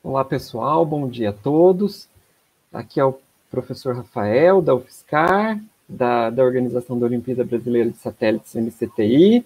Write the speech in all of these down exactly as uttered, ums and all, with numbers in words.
Olá, pessoal, bom dia a todos. Aqui é o professor Rafael, da UFSCar, da, da Organização da Olimpíada Brasileira de Satélites, M C T I.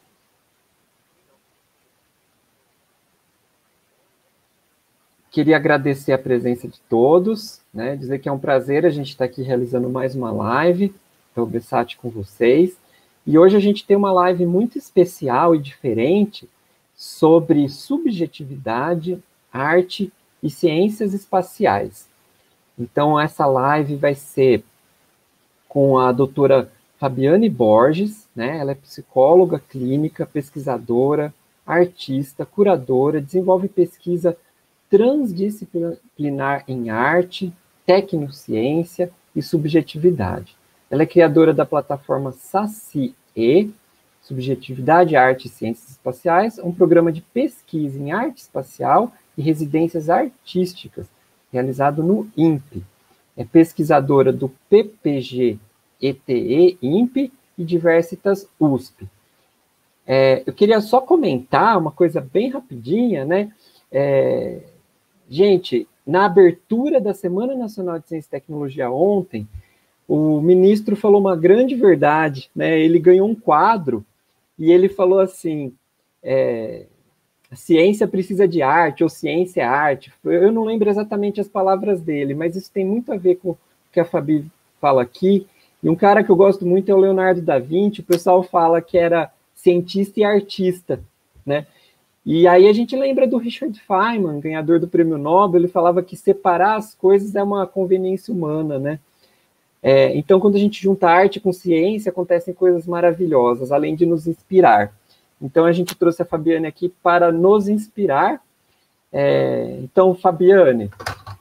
Queria agradecer a presença de todos, né, dizer que é um prazer a gente estar aqui realizando mais uma live do OBSAT com vocês. E hoje a gente tem uma live muito especial e diferente sobre subjetividade, arte e ciências espaciais. Então, essa live vai ser com a doutora Fabiane Borges, né? Ela é psicóloga clínica, pesquisadora, artista, curadora, desenvolve pesquisa transdisciplinar em arte, tecnociência e subjetividade. Ela é criadora da plataforma SACIE, Subjetividade, Arte e Ciências Espaciais, um programa de pesquisa em arte espacial e residências artísticas, realizado no INPE. É pesquisadora do P P G E T E INPE e Diversitas U S P. É, eu queria só comentar uma coisa bem rapidinha, né? É, gente, na abertura da Semana Nacional de Ciência e Tecnologia ontem, o ministro falou uma grande verdade, né? Ele ganhou um quadro e ele falou assim, é, a ciência precisa de arte, ou ciência é arte. Eu não lembro exatamente as palavras dele, mas isso tem muito a ver com o que a Fabi fala aqui. E um cara que eu gosto muito é o Leonardo da Vinci. O pessoal fala que era cientista e artista, né? E aí a gente lembra do Richard Feynman, ganhador do Prêmio Nobel. Ele falava que separar as coisas é uma conveniência humana, né? É, então, quando a gente junta arte com ciência, acontecem coisas maravilhosas, além de nos inspirar. Então, a gente trouxe a Fabiane aqui para nos inspirar. É, então, Fabiane,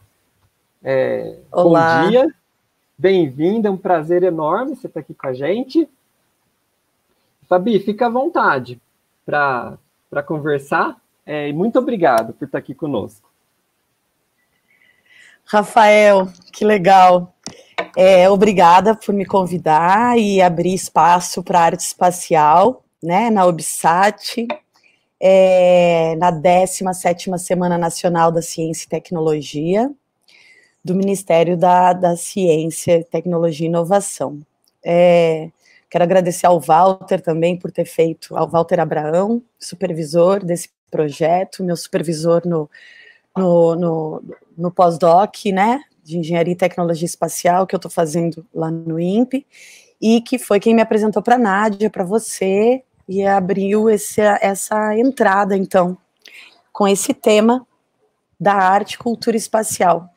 é, bom dia, bem-vinda, é um prazer enorme você estar aqui com a gente. Fabi, fica à vontade para para conversar, é, e muito obrigado por estar aqui conosco. Rafael, que legal. É, obrigada por me convidar e abrir espaço para a arte espacial, né, na OBSAT, é, na décima sétima Semana Nacional da Ciência e Tecnologia, do Ministério da, da Ciência, Tecnologia e Inovação. É, quero agradecer ao Walter também por ter feito, ao Walter Abraão, supervisor desse projeto, meu supervisor no, no, no, no pós-doc, né, de Engenharia e Tecnologia Espacial, que eu estou fazendo lá no INPE, e que foi quem me apresentou para a Nádia, para você, e abriu esse, essa entrada, então, com esse tema da arte e cultura espacial.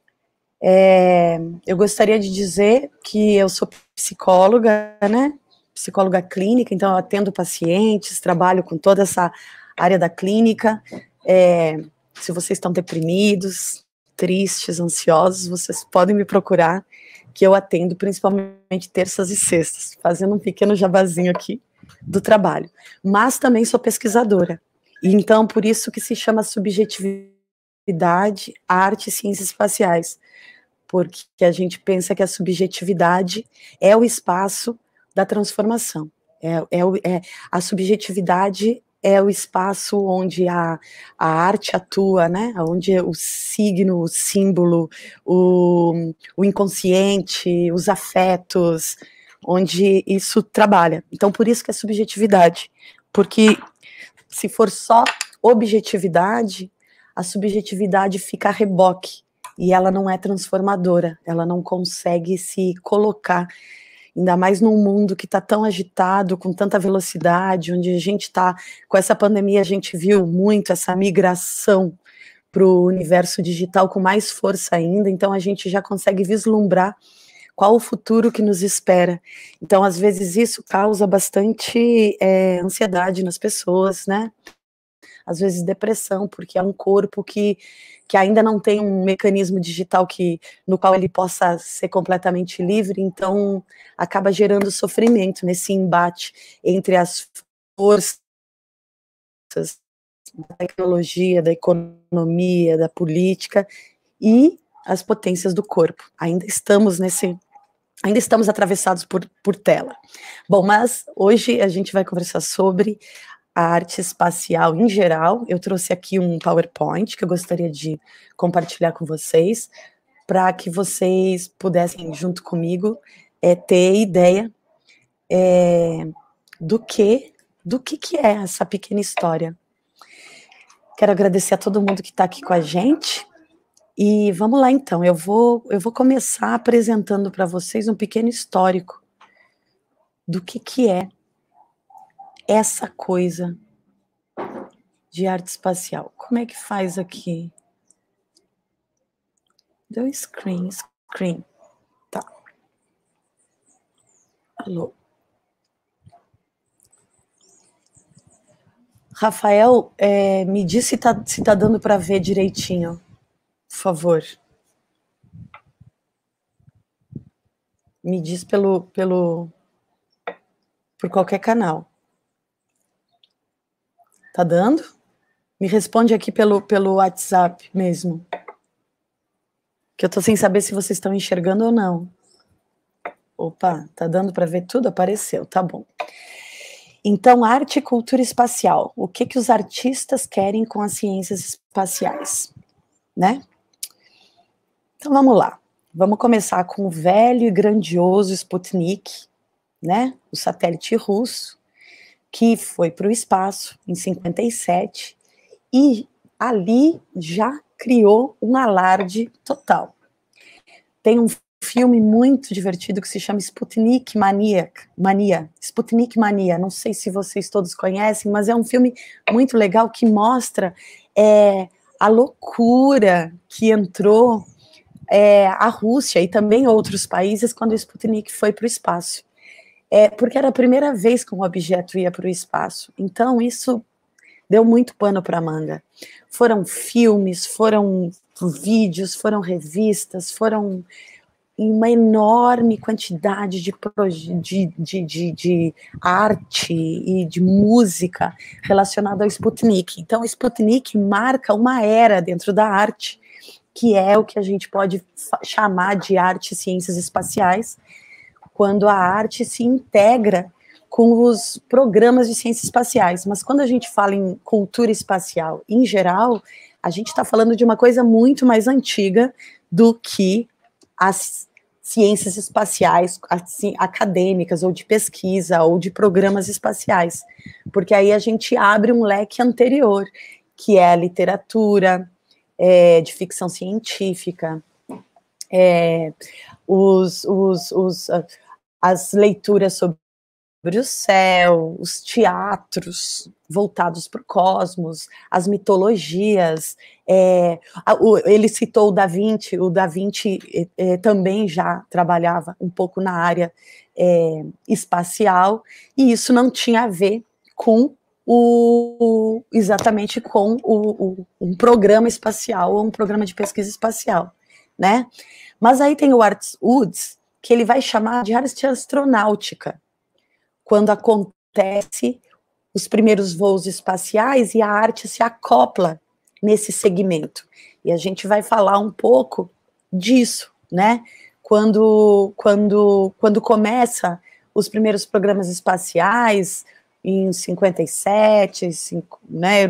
É, eu gostaria de dizer que eu sou psicóloga, né, psicóloga clínica, então eu atendo pacientes, trabalho com toda essa área da clínica. É, se vocês estão deprimidos, tristes, ansiosos, vocês podem me procurar, que eu atendo principalmente terças e sextas, fazendo um pequeno jabazinho aqui do trabalho. Mas também sou pesquisadora, e então por isso que se chama subjetividade, arte e ciências espaciais, porque a gente pensa que a subjetividade é o espaço da transformação, é, é, é a subjetividade é o espaço onde a, a arte atua, né? Onde o signo, o símbolo, o, o inconsciente, os afetos, onde isso trabalha. Então, por isso que é subjetividade, porque se for só objetividade, a subjetividade fica a reboque, e ela não é transformadora, ela não consegue se colocar, ainda mais num mundo que está tão agitado, com tanta velocidade, onde a gente está, com essa pandemia a gente viu muito essa migração para o universo digital com mais força ainda, então a gente já consegue vislumbrar qual o futuro que nos espera. Então, às vezes, isso causa bastante é, ansiedade nas pessoas, né? Às vezes depressão, porque é um corpo que, que ainda não tem um mecanismo digital que, no qual ele possa ser completamente livre, então acaba gerando sofrimento nesse embate entre as forças da tecnologia, da economia, da política e as potências do corpo. Ainda estamos nesse... Ainda estamos atravessados por, por tela. Bom, mas hoje a gente vai conversar sobre a arte espacial em geral. Eu trouxe aqui um PowerPoint que eu gostaria de compartilhar com vocês, para que vocês pudessem, junto comigo, é, ter ideia é, do que, do que, que é essa pequena história. Quero agradecer a todo mundo que está aqui com a gente. E vamos lá, então. Eu vou, eu vou começar apresentando para vocês um pequeno histórico do que, que é essa coisa de arte espacial. Como é que faz aqui? Deu screen, screen. Tá. Alô. Rafael, é, me diz se tá, se tá dando para ver direitinho, por favor. Me diz pelo, pelo, por qualquer canal. Tá dando? Me responde aqui pelo, pelo WhatsApp mesmo. Que eu tô sem saber se vocês estão enxergando ou não. Opa, tá dando para ver tudo? Apareceu, tá bom. Então, arte e cultura espacial. O que que os artistas querem com as ciências espaciais, né? Então, vamos lá. Vamos começar com o velho e grandioso Sputnik, né? O satélite russo, que foi para o espaço em cinquenta e sete e ali já criou um alarde total. Tem um filme muito divertido que se chama Sputnik Mania, Mania, Sputnik Mania, não sei se vocês todos conhecem, mas é um filme muito legal que mostra é, a loucura que entrou é, a Rússia e também outros países quando o Sputnik foi para o espaço. É, porque era a primeira vez que um objeto ia para o espaço, então isso deu muito pano para manga. Foram filmes, foram vídeos, foram revistas, foram uma enorme quantidade de, de, de, de, de arte e de música relacionada ao Sputnik. Então, o Sputnik marca uma era dentro da arte, que é o que a gente pode chamar de arte e ciências espaciais, quando a arte se integra com os programas de ciências espaciais. Mas quando a gente fala em cultura espacial em geral, a gente está falando de uma coisa muito mais antiga do que as ciências espaciais, assim, acadêmicas, ou de pesquisa, ou de programas espaciais, porque aí a gente abre um leque anterior, que é a literatura, é, de ficção científica, é, os, os, os, as leituras sobre o céu, os teatros voltados para o cosmos, as mitologias, é, o, ele citou o Da Vinci, o Da Vinci é, é, também já trabalhava um pouco na área é, espacial, e isso não tinha a ver com o, exatamente com o, o, um programa espacial ou um programa de pesquisa espacial, né? Mas aí tem o Art Woods, que ele vai chamar de arte astronáutica, quando acontece os primeiros voos espaciais e a arte se acopla nesse segmento. E a gente vai falar um pouco disso, né? Quando, quando, quando começa os primeiros programas espaciais, em cinquenta e sete, cinco, né?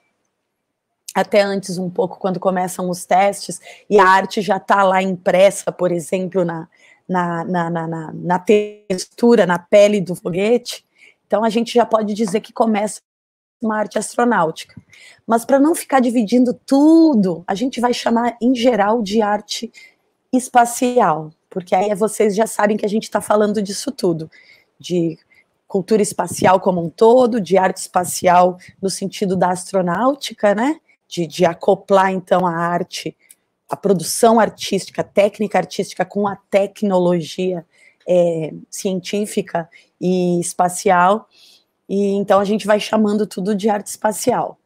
Até antes um pouco, quando começam os testes, e a arte já está lá impressa, por exemplo, na, na, na, na, na textura, na pele do foguete, então a gente já pode dizer que começa uma arte astronáutica. Mas para não ficar dividindo tudo, a gente vai chamar em geral de arte espacial, porque aí vocês já sabem que a gente está falando disso tudo, de cultura espacial como um todo, de arte espacial no sentido da astronáutica, né? De, de acoplar, então, a arte, a produção artística, a técnica artística com a tecnologia é, científica e espacial, e então a gente vai chamando tudo de arte espacial.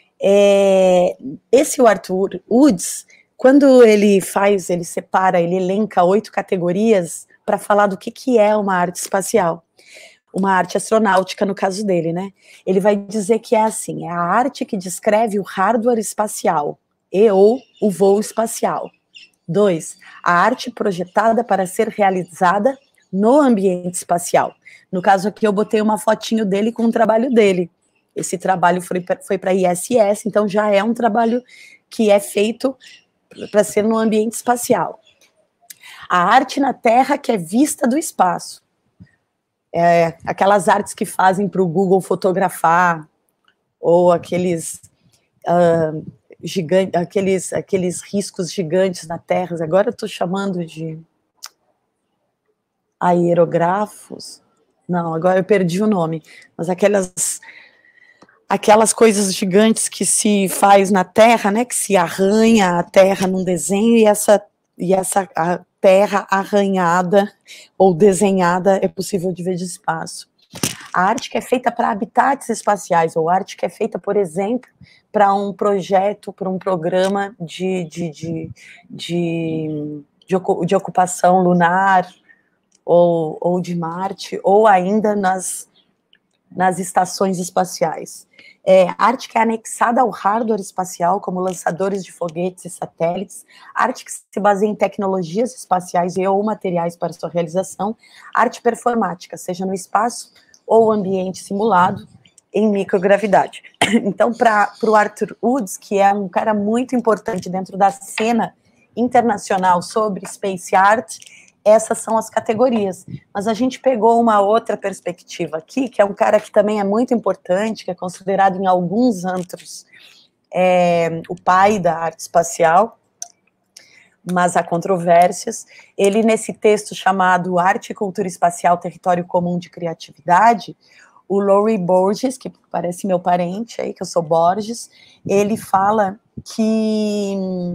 É, esse o Arthur Woods, quando ele faz, ele separa, ele elenca oito categorias para falar do que, que é uma arte espacial. Uma arte astronáutica, no caso dele, né? Ele vai dizer que é assim, é a arte que descreve o hardware espacial e ou o voo espacial. Dois, a arte projetada para ser realizada no ambiente espacial. No caso aqui, eu botei uma fotinho dele com o trabalho dele. esse trabalho foi, foi para a I S S, então já é um trabalho que é feito para ser no ambiente espacial. A arte na Terra que é vista do espaço. É, aquelas artes que fazem para o Google fotografar, ou aqueles, uh, gigante, aqueles, aqueles riscos gigantes na Terra, agora eu estou chamando de aerografos, não, agora eu perdi o nome, mas aquelas, aquelas coisas gigantes que se faz na Terra, né, que se arranha a Terra num desenho, e essa, e essa a Terra arranhada ou desenhada é possível de ver de espaço. A arte que é feita para habitats espaciais, ou arte que é feita, por exemplo, para um projeto, para um programa de, de, de, de, de, de ocupação lunar, ou, ou de Marte, ou ainda nas, nas estações espaciais. É, arte que é anexada ao hardware espacial, como lançadores de foguetes e satélites, arte que se baseia em tecnologias espaciais e ou materiais para sua realização, arte performática, seja no espaço ou ambiente simulado, em microgravidade. Então, para o Arthur Woods, que é um cara muito importante dentro da cena internacional sobre space art, essas são as categorias. Mas a gente pegou uma outra perspectiva aqui, que é um cara que também é muito importante, que é considerado em alguns antros é, o pai da arte espacial, mas há controvérsias. Ele, nesse texto chamado Arte e Cultura Espacial, Território Comum de Criatividade, o Laurie Borges, que parece meu parente aí, que eu sou Borges, ele fala que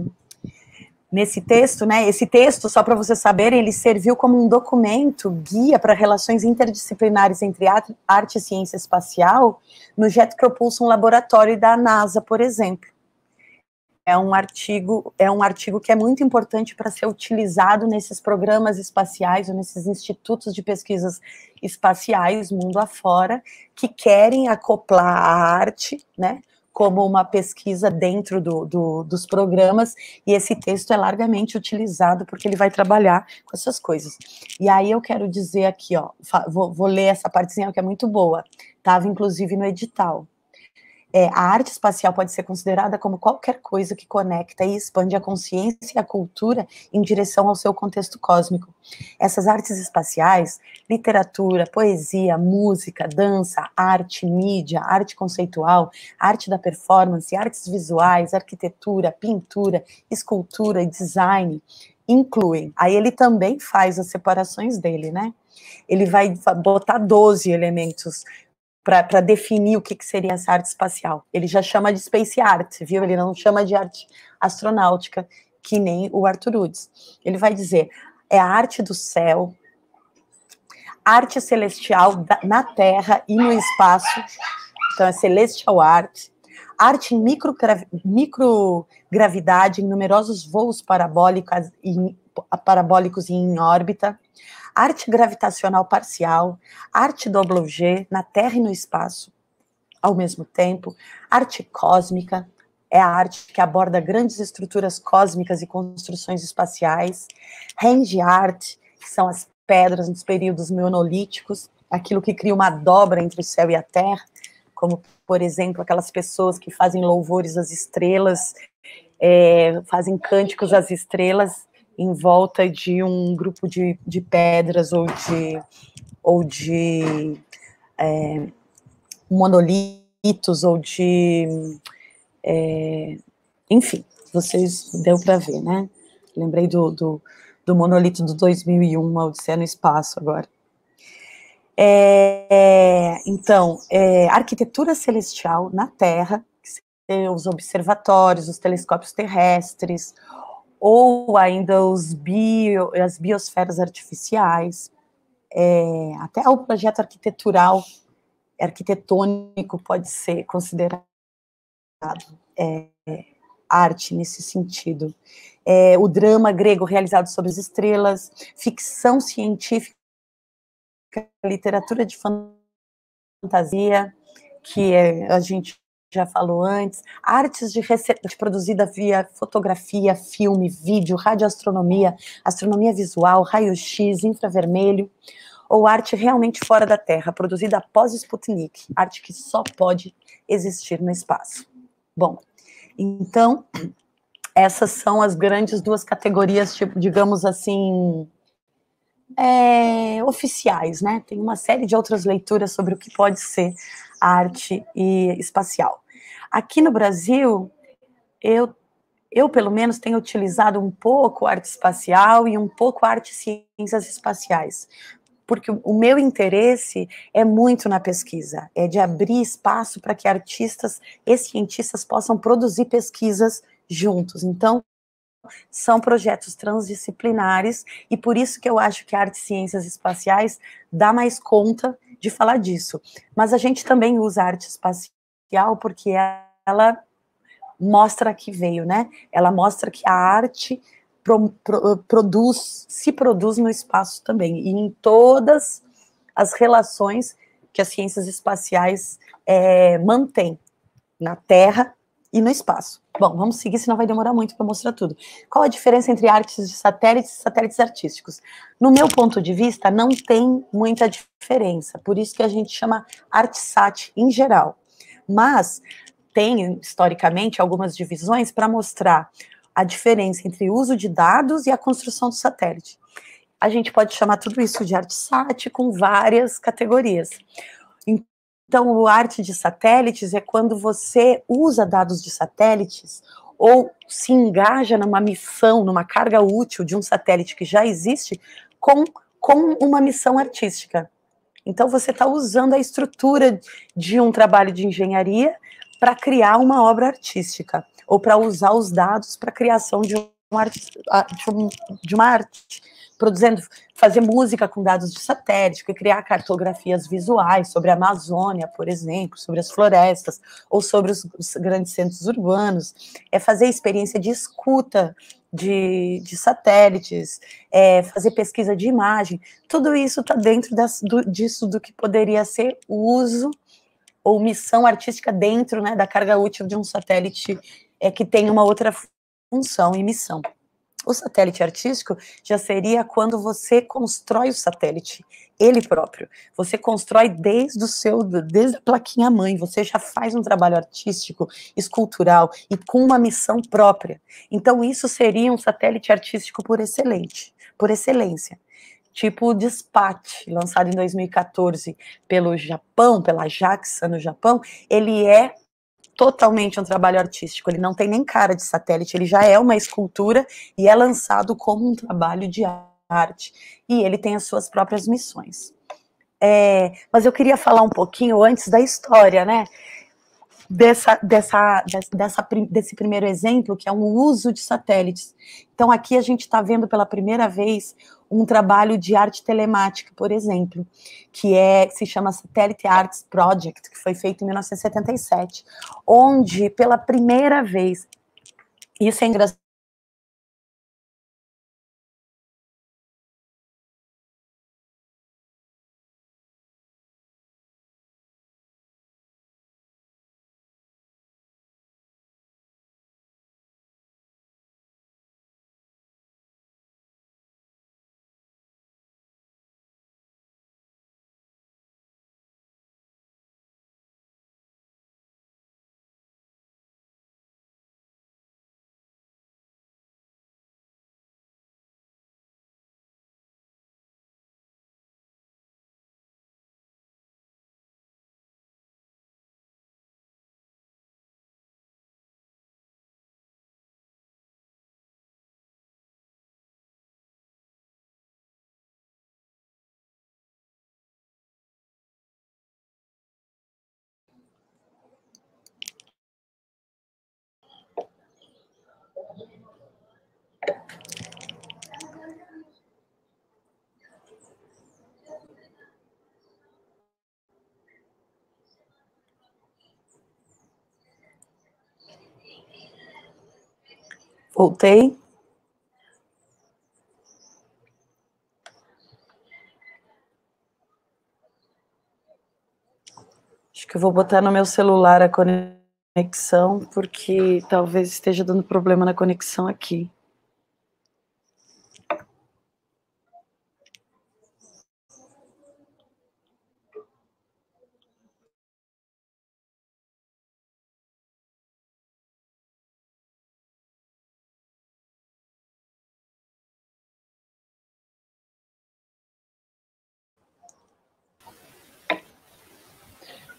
nesse texto, né, esse texto, só para vocês saberem, ele serviu como um documento, guia para relações interdisciplinares entre arte e ciência espacial no Jet Propulsion Laboratory da NASA, por exemplo. É um artigo, é um artigo que é muito importante para ser utilizado nesses programas espaciais ou nesses institutos de pesquisas espaciais, mundo afora, que querem acoplar a arte, né, como uma pesquisa dentro do, do, dos programas, e esse texto é largamente utilizado porque ele vai trabalhar com essas coisas. E aí eu quero dizer aqui, ó, vou, vou ler essa partezinha que é muito boa, estava inclusive no edital. É, a arte espacial pode ser considerada como qualquer coisa que conecta e expande a consciência e a cultura em direção ao seu contexto cósmico. Essas artes espaciais, literatura, poesia, música, dança, arte, mídia, arte conceitual, arte da performance, artes visuais, arquitetura, pintura, escultura e design, incluem. Aí ele também faz as separações dele, né? Ele vai botar doze elementos para definir o que, que seria essa arte espacial. Ele já chama de space art, viu? Ele não chama de arte astronáutica, que nem o Arthur Woods. Ele vai dizer, é a arte do céu, arte celestial da, na Terra e no espaço, então é celestial art, arte em microgravidade, microgravidade em numerosos voos parabólicos e, parabólicos e em órbita, arte gravitacional parcial, arte W G na Terra e no espaço, ao mesmo tempo, arte cósmica, é a arte que aborda grandes estruturas cósmicas e construções espaciais, range art, que são as pedras nos períodos monolíticos, aquilo que cria uma dobra entre o céu e a terra, como, por exemplo, aquelas pessoas que fazem louvores às estrelas, é, fazem cânticos às estrelas, em volta de um grupo de, de pedras ou de, ou de é, monolitos, ou de... É, enfim, vocês deu para ver, né? Lembrei do, do, do monolito do dois mil e um, uma Odisseia no Espaço, agora. É, então, é, arquitetura celestial na Terra, os observatórios, os telescópios terrestres, ou ainda os bio, as biosferas artificiais, é, até o projeto arquitetural, arquitetônico pode ser considerado é, arte nesse sentido. É, o drama grego realizado sobre as estrelas, ficção científica, literatura de fantasia, que é, a gente já falou antes, artes de, de produzida via fotografia, filme, vídeo, radioastronomia, astronomia visual, raio-x, infravermelho, ou arte realmente fora da Terra, produzida após Sputnik, arte que só pode existir no espaço? Bom, então, essas são as grandes duas categorias, tipo, digamos assim, é, oficiais, né? Tem uma série de outras leituras sobre o que pode ser arte e espacial. Aqui no Brasil, eu, eu pelo menos tenho utilizado um pouco arte espacial e um pouco arte e ciências espaciais, porque o meu interesse é muito na pesquisa, é de abrir espaço para que artistas e cientistas possam produzir pesquisas juntos. Então, são projetos transdisciplinares, e por isso que eu acho que a arte e ciências espaciais dá mais conta de falar disso. Mas a gente também usa a arte espacial porque ela mostra que veio, né? Ela mostra que a arte pro, pro, produz, se produz no espaço também, e em todas as relações que as ciências espaciais é, mantêm na Terra e no espaço. Bom, vamos seguir, senão vai demorar muito para mostrar tudo. Qual a diferença entre artes de satélites e satélites artísticos? No meu ponto de vista, não tem muita diferença, por isso que a gente chama ArtSat em geral. Mas tem, historicamente, algumas divisões para mostrar a diferença entre o uso de dados e a construção do satélite. A gente pode chamar tudo isso de ArtSat com várias categorias. Então, o arte de satélites é quando você usa dados de satélites ou se engaja numa missão, numa carga útil de um satélite que já existe com, com uma missão artística. Então, você está usando a estrutura de um trabalho de engenharia para criar uma obra artística, ou para usar os dados para a criação de uma arte, de, um, de uma arte, produzindo, fazer música com dados de satélite, criar cartografias visuais sobre a Amazônia, por exemplo, sobre as florestas, ou sobre os, os grandes centros urbanos, é fazer experiência de escuta de, de satélites, é fazer pesquisa de imagem, tudo isso está dentro das, do, disso do que poderia ser o uso ou missão artística dentro, né, da carga útil de um satélite é, que tem uma outra função e missão. O satélite artístico já seria quando você constrói o satélite, ele próprio. Você constrói desde o seu, desde a plaquinha mãe, você já faz um trabalho artístico, escultural e com uma missão própria. Então isso seria um satélite artístico por excelente, por excelência. Tipo o DSPAT, lançado em dois mil e quatorze pelo Japão, pela JAXA no Japão, ele é totalmente um trabalho artístico, ele não tem nem cara de satélite, ele já é uma escultura e é lançado como um trabalho de arte, e ele tem as suas próprias missões. É, mas eu queria falar um pouquinho antes da história, né, dessa, dessa, dessa, desse primeiro exemplo, que é um uso de satélites. Então aqui a gente está vendo pela primeira vez um trabalho de arte telemática, por exemplo, que é, se chama Satellite Arts Project, que foi feito em mil novecentos e setenta e sete, onde pela primeira vez, isso é engraçado, voltei. Acho que eu vou botar no meu celular a conexão, porque talvez esteja dando problema na conexão aqui.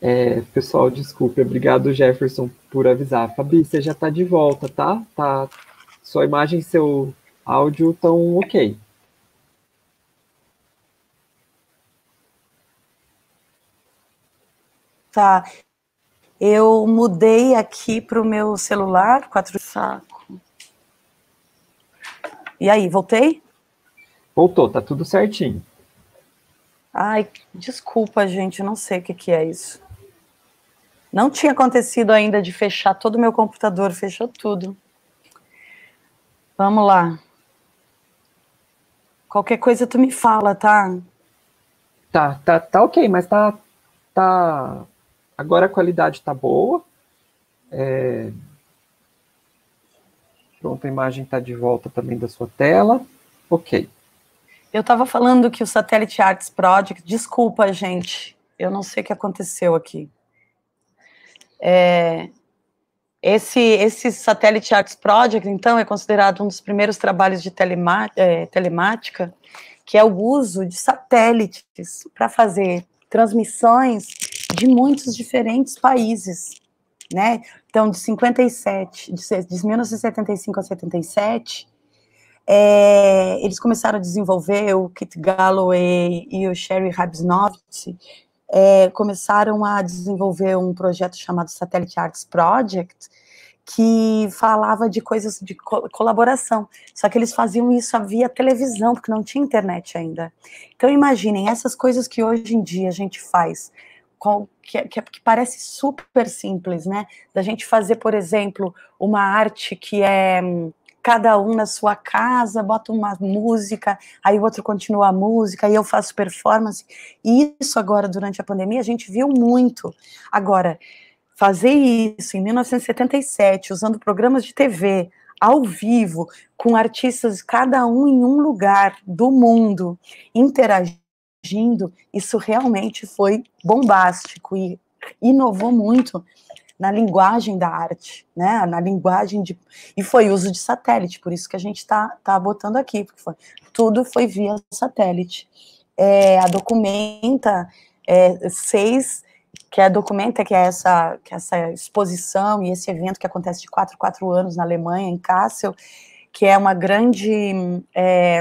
É, pessoal, desculpe, obrigado, Jefferson, por avisar. Fabi, você já está de volta, tá? Tá. Sua imagem e seu áudio estão ok. Tá. Eu mudei aqui para o meu celular, quatro saco. E aí, voltei? Voltou, tá tudo certinho. Ai, desculpa, gente, eu não sei o que, que é isso. Não tinha acontecido ainda de fechar todo o meu computador, fechou tudo. Vamos lá. Qualquer coisa tu me fala, tá? Tá, tá, tá ok, mas tá, tá... Agora a qualidade tá boa. É... Pronto, a imagem tá de volta também da sua tela. Ok. Eu estava falando que o Satellite Arts Project, desculpa, gente, eu não sei o que aconteceu aqui. É, esse, esse Satellite Arts Project, então, é considerado um dos primeiros trabalhos de telema, é, telemática, que é o uso de satélites para fazer transmissões de muitos diferentes países, né? Então, de cinquenta e sete, de mil novecentos e setenta e cinco a setenta e sete, É, eles começaram a desenvolver, o Kit Galloway e o Sherry Rabsnovitz é, começaram a desenvolver um projeto chamado Satellite Arts Project, que falava de coisas de co colaboração, só que eles faziam isso via televisão, porque não tinha internet ainda. Então imaginem, essas coisas que hoje em dia a gente faz, que, que, que parece super simples, né, da gente fazer, por exemplo, uma arte que é... cada um na sua casa, bota uma música, aí o outro continua a música, aí eu faço performance, e isso agora, durante a pandemia, a gente viu muito. Agora, fazer isso em mil novecentos e setenta e sete, usando programas de T V, ao vivo, com artistas, cada um em um lugar do mundo, interagindo, isso realmente foi bombástico, e inovou muito na linguagem da arte, né, na linguagem de... E foi uso de satélite, por isso que a gente está tá botando aqui, porque foi, tudo foi via satélite. É, a Documenta é, seis, que é a Documenta, que é, essa, que é essa exposição e esse evento que acontece de quatro, quatro anos na Alemanha, em Kassel, que é uma grande... É,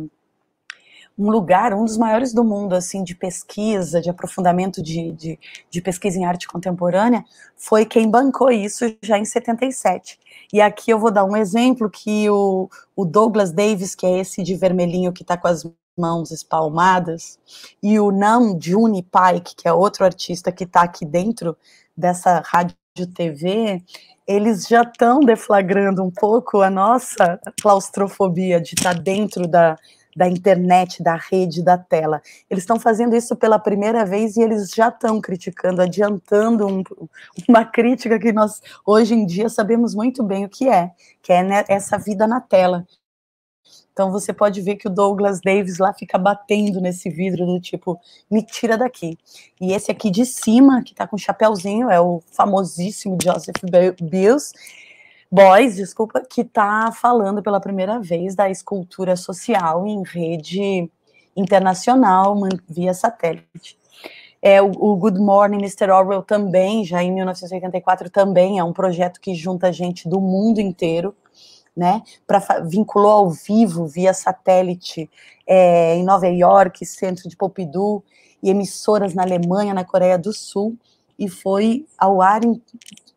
um lugar, um dos maiores do mundo, assim, de pesquisa, de aprofundamento de, de, de pesquisa em arte contemporânea, foi quem bancou isso já em setenta e sete. E aqui eu vou dar um exemplo que o, o Douglas Davis, que é esse de vermelhinho que está com as mãos espalmadas, e o Nam June Paik, que é outro artista que está aqui dentro dessa rádio T V, eles já estão deflagrando um pouco a nossa claustrofobia de estar tá dentro da da internet, da rede, da tela. Eles estão fazendo isso pela primeira vez e eles já estão criticando, adiantando um, uma crítica que nós, hoje em dia, sabemos muito bem o que é, que é, né, essa vida na tela. Então, você pode ver que o Douglas Davis lá fica batendo nesse vidro do tipo, me tira daqui. E esse aqui de cima, que está com o chapéuzinho, é o famosíssimo Joseph Beuys, Beuys, desculpa, que está falando pela primeira vez da escultura social em rede internacional, via satélite. É, o, o Good Morning, mister Orwell também, já em mil novecentos e oitenta e quatro, também é um projeto que junta gente do mundo inteiro, né, pra, vinculou ao vivo, via satélite, é, em Nova York, centro de Pompidou, e emissoras na Alemanha, na Coreia do Sul, e foi ao ar em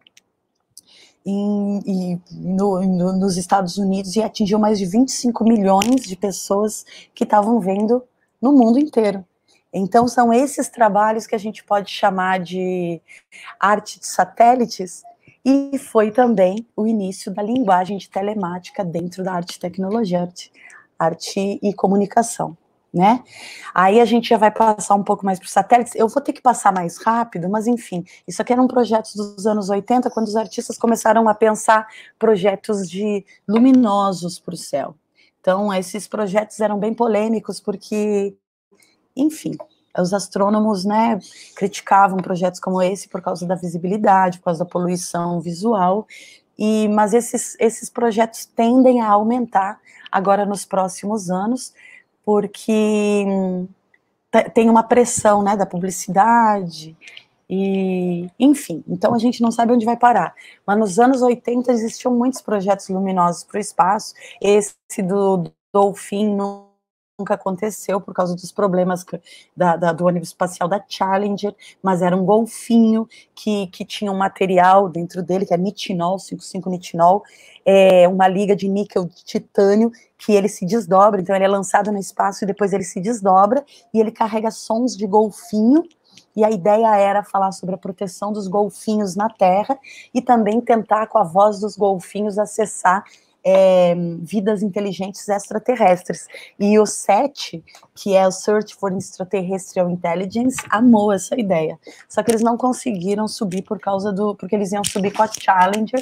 Em, em, no, no, nos Estados Unidos e atingiu mais de vinte e cinco milhões de pessoas que estavam vendo no mundo inteiro. Então, são esses trabalhos que a gente pode chamar de arte de satélites, e foi também o início da linguagem de telemática dentro da arte e tecnologia, arte, arte e comunicação. Né? Aí a gente já vai passar um pouco mais para os satélites. Eu vou ter que passar mais rápido, mas enfim, isso aqui era um projeto dos anos oitenta, quando os artistas começaram a pensar projetos de luminosos para o céu. Então, esses projetos eram bem polêmicos, porque, enfim, os astrônomos, né, criticavam projetos como esse por causa da visibilidade, por causa da poluição visual, e, mas esses, esses projetos tendem a aumentar agora nos próximos anos, porque tem uma pressão, né, da publicidade, E, enfim, então a gente não sabe onde vai parar. Mas nos anos oitenta existiam muitos projetos luminosos para o espaço. Esse do, do Dolphin nunca aconteceu por causa dos problemas da, da, do ônibus espacial da Challenger, mas era um golfinho que, que tinha um material dentro dele, que é nitinol, cinco cinco nitinol, é uma liga de níquel de titânio, que ele se desdobra, então ele é lançado no espaço e depois ele se desdobra, e ele carrega sons de golfinho, e a ideia era falar sobre a proteção dos golfinhos na Terra, e também tentar, com a voz dos golfinhos, acessar É, vidas inteligentes extraterrestres. E o SETI, que é o Search for Extraterrestrial Intelligence, amou essa ideia. Só que eles não conseguiram subir por causa do... porque eles iam subir com a Challenger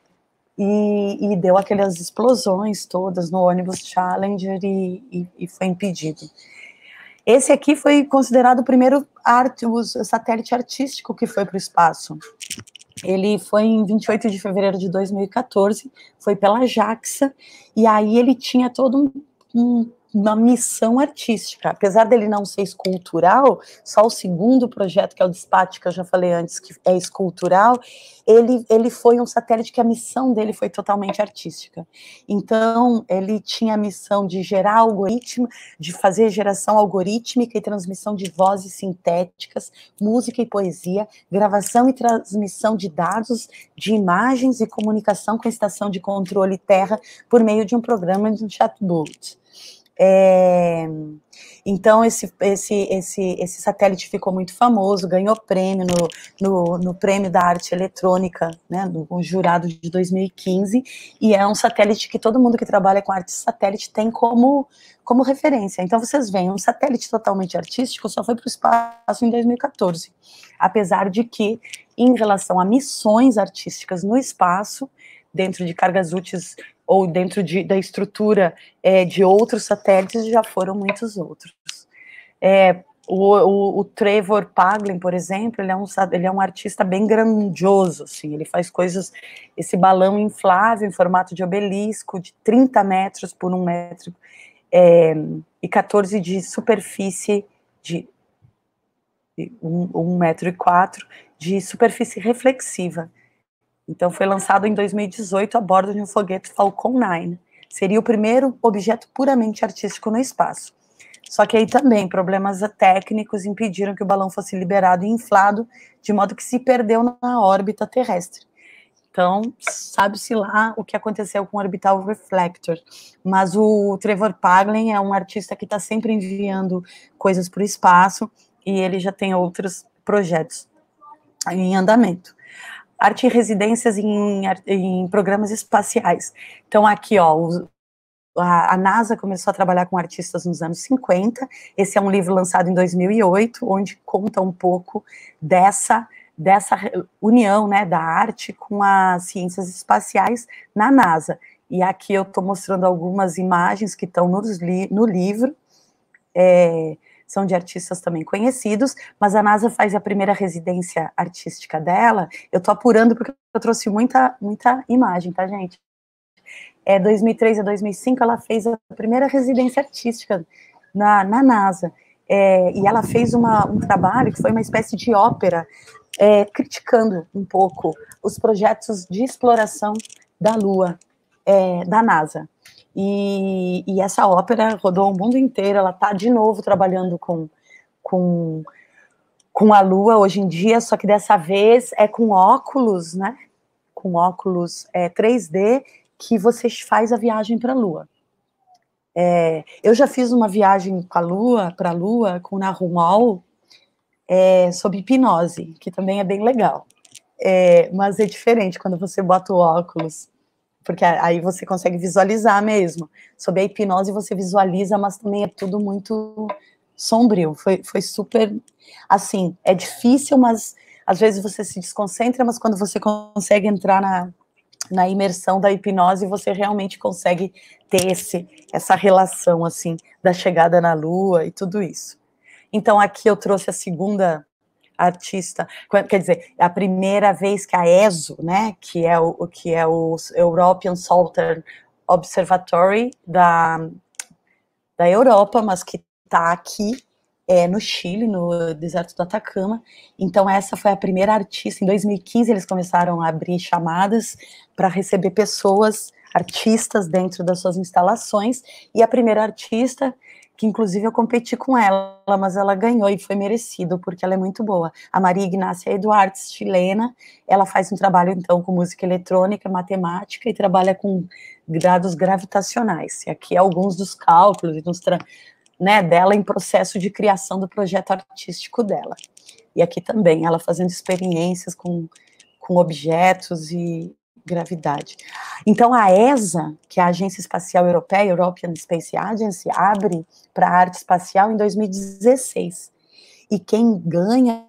e, e deu aquelas explosões todas no ônibus Challenger e, e, e foi impedido. Esse aqui foi considerado o primeiro arte, o satélite artístico que foi para o espaço. Ele foi em vinte e oito de fevereiro de dois mil e quatorze, foi pela JAXA, e aí ele tinha todo um, um, uma missão artística. Apesar dele não ser escultural, só o segundo projeto, que é o DESPAT, que eu já falei antes, que é escultural, ele, ele foi um satélite que a missão dele foi totalmente artística. Então, ele tinha a missão de gerar algoritmo, de fazer geração algorítmica e transmissão de vozes sintéticas, música e poesia, gravação e transmissão de dados, de imagens e comunicação com a estação de controle Terra por meio de um programa de um chatbot. É, então esse, esse, esse, esse satélite ficou muito famoso, ganhou prêmio no, no, no prêmio da arte eletrônica, né, no, no jurado de dois mil e quinze, e é um satélite que todo mundo que trabalha com arte satélite tem como, como referência. Então vocês veem, um satélite totalmente artístico só foi para o espaço em dois mil e quatorze, apesar de que, em relação a missões artísticas no espaço, dentro de cargas úteis ou dentro de, da estrutura é, de outros satélites, já foram muitos outros. É, o, o, o Trevor Paglen, por exemplo, ele é, um, ele é um artista bem grandioso, assim, ele faz coisas, esse balão inflável em formato de obelisco, de trinta metros por um metro, é, e quatorze de superfície, de um, um metro e quatro, de superfície reflexiva. Então, foi lançado em dois mil e dezoito a bordo de um foguete Falcon nove. Seria o primeiro objeto puramente artístico no espaço. Só que aí também, problemas técnicos impediram que o balão fosse liberado e inflado, de modo que se perdeu na órbita terrestre. Então, sabe-se lá o que aconteceu com o Orbital Reflector. Mas o Trevor Paglen é um artista que está sempre enviando coisas para o espaço, e ele já tem outros projetos em andamento. Arte e residências em, em programas espaciais. Então, aqui, ó, o, a, a NASA começou a trabalhar com artistas nos anos cinquenta, esse é um livro lançado em dois mil e oito, onde conta um pouco dessa, dessa união, né, da arte com as ciências espaciais na NASA. E aqui eu estou mostrando algumas imagens que estão no, no livro, é, são de artistas também conhecidos, mas a NASA faz a primeira residência artística dela, eu tô apurando porque eu trouxe muita, muita imagem, tá, gente? É, dois mil e três a dois mil e cinco, ela fez a primeira residência artística na, na NASA, é, e ela fez uma, um trabalho que foi uma espécie de ópera, é, criticando um pouco os projetos de exploração da Lua, é, da NASA. E, e essa ópera rodou o mundo inteiro, ela está de novo trabalhando com, com, com a Lua hoje em dia, só que dessa vez é com óculos, né, com óculos é, três D, que você faz a viagem para a Lua. É, eu já fiz uma viagem com a Lua, para a Lua, com o Nahum, é, sob hipnose, que também é bem legal, é, mas é diferente quando você bota o óculos, porque aí você consegue visualizar mesmo. Sob a hipnose você visualiza, mas também é tudo muito sombrio. Foi, foi super, assim, é difícil, mas às vezes você se desconcentra, mas quando você consegue entrar na, na imersão da hipnose, você realmente consegue ter esse, essa relação, assim, da chegada na Lua e tudo isso. Então, aqui eu trouxe a segunda artista, quer dizer, a primeira vez que a E S O, né, que é o, que é o European Southern Observatory da, da Europa, mas que está aqui, é, no Chile, no deserto do Atacama. Então essa foi a primeira artista. Em dois mil e quinze eles começaram a abrir chamadas para receber pessoas, artistas dentro das suas instalações, e a primeira artista, que inclusive eu competi com ela, mas ela ganhou e foi merecido, porque ela é muito boa. A Maria Ignácia Eduardo, chilena, ela faz um trabalho então com música eletrônica, matemática, e trabalha com dados gravitacionais. E aqui alguns dos cálculos e dos né, dela em processo de criação do projeto artístico dela. E aqui também, ela fazendo experiências com, com objetos e gravidade. Então, a E S A, que é a Agência Espacial Europeia, European Space Agency, abre para a arte espacial em dois mil e dezesseis. E quem ganha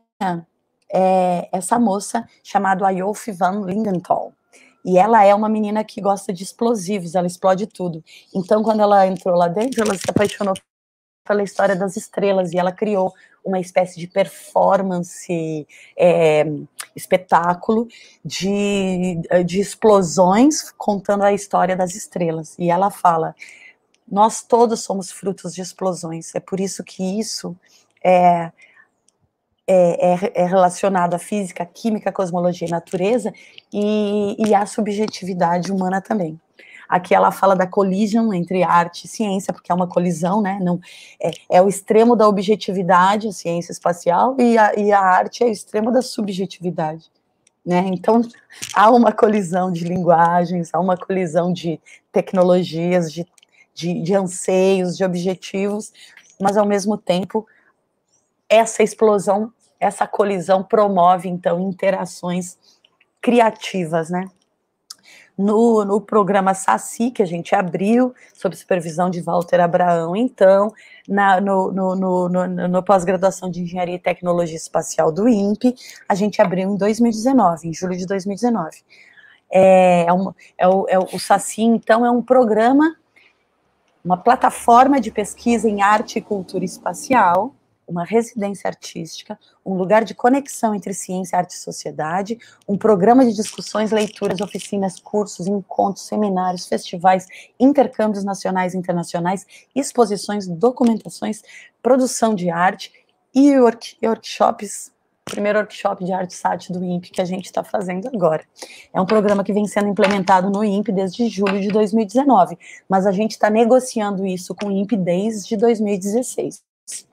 é essa moça chamada Ayofi van Lindenthal. E ela é uma menina que gosta de explosivos, ela explode tudo. Então, quando ela entrou lá dentro, ela se apaixonou pela história das estrelas, e ela criou uma espécie de performance, é, espetáculo de, de explosões, contando a história das estrelas. E ela fala, nós todos somos frutos de explosões, é por isso que isso é, é, é relacionado à física, à química, à cosmologia e natureza, e, e à subjetividade humana também. Aqui ela fala da collision entre arte e ciência, porque é uma colisão, né? Não, é, é o extremo da objetividade, a ciência espacial, e a, e a arte é o extremo da subjetividade, né? Então, há uma colisão de linguagens, há uma colisão de tecnologias, de, de, de anseios, de objetivos, mas, ao mesmo tempo, essa explosão, essa colisão promove, então, interações criativas, né? No, no programa SACI, que a gente abriu, sob supervisão de Walter Abraão, então, na, no, no, no, no, no pós-graduação de Engenharia e Tecnologia Espacial do INPE, a gente abriu em dois mil e dezenove, em julho de dois mil e dezenove. É, é, um, é, o, é o, o SACI, então, é um programa, uma plataforma de pesquisa em arte e cultura espacial, uma residência artística, um lugar de conexão entre ciência, arte e sociedade, um programa de discussões, leituras, oficinas, cursos, encontros, seminários, festivais, intercâmbios nacionais e internacionais, exposições, documentações, produção de arte e work, workshops, primeiro workshop de arte sat do INPE que a gente está fazendo agora. É um programa que vem sendo implementado no INPE desde julho de dois mil e dezenove, mas a gente está negociando isso com o INPE desde dois mil e dezesseis.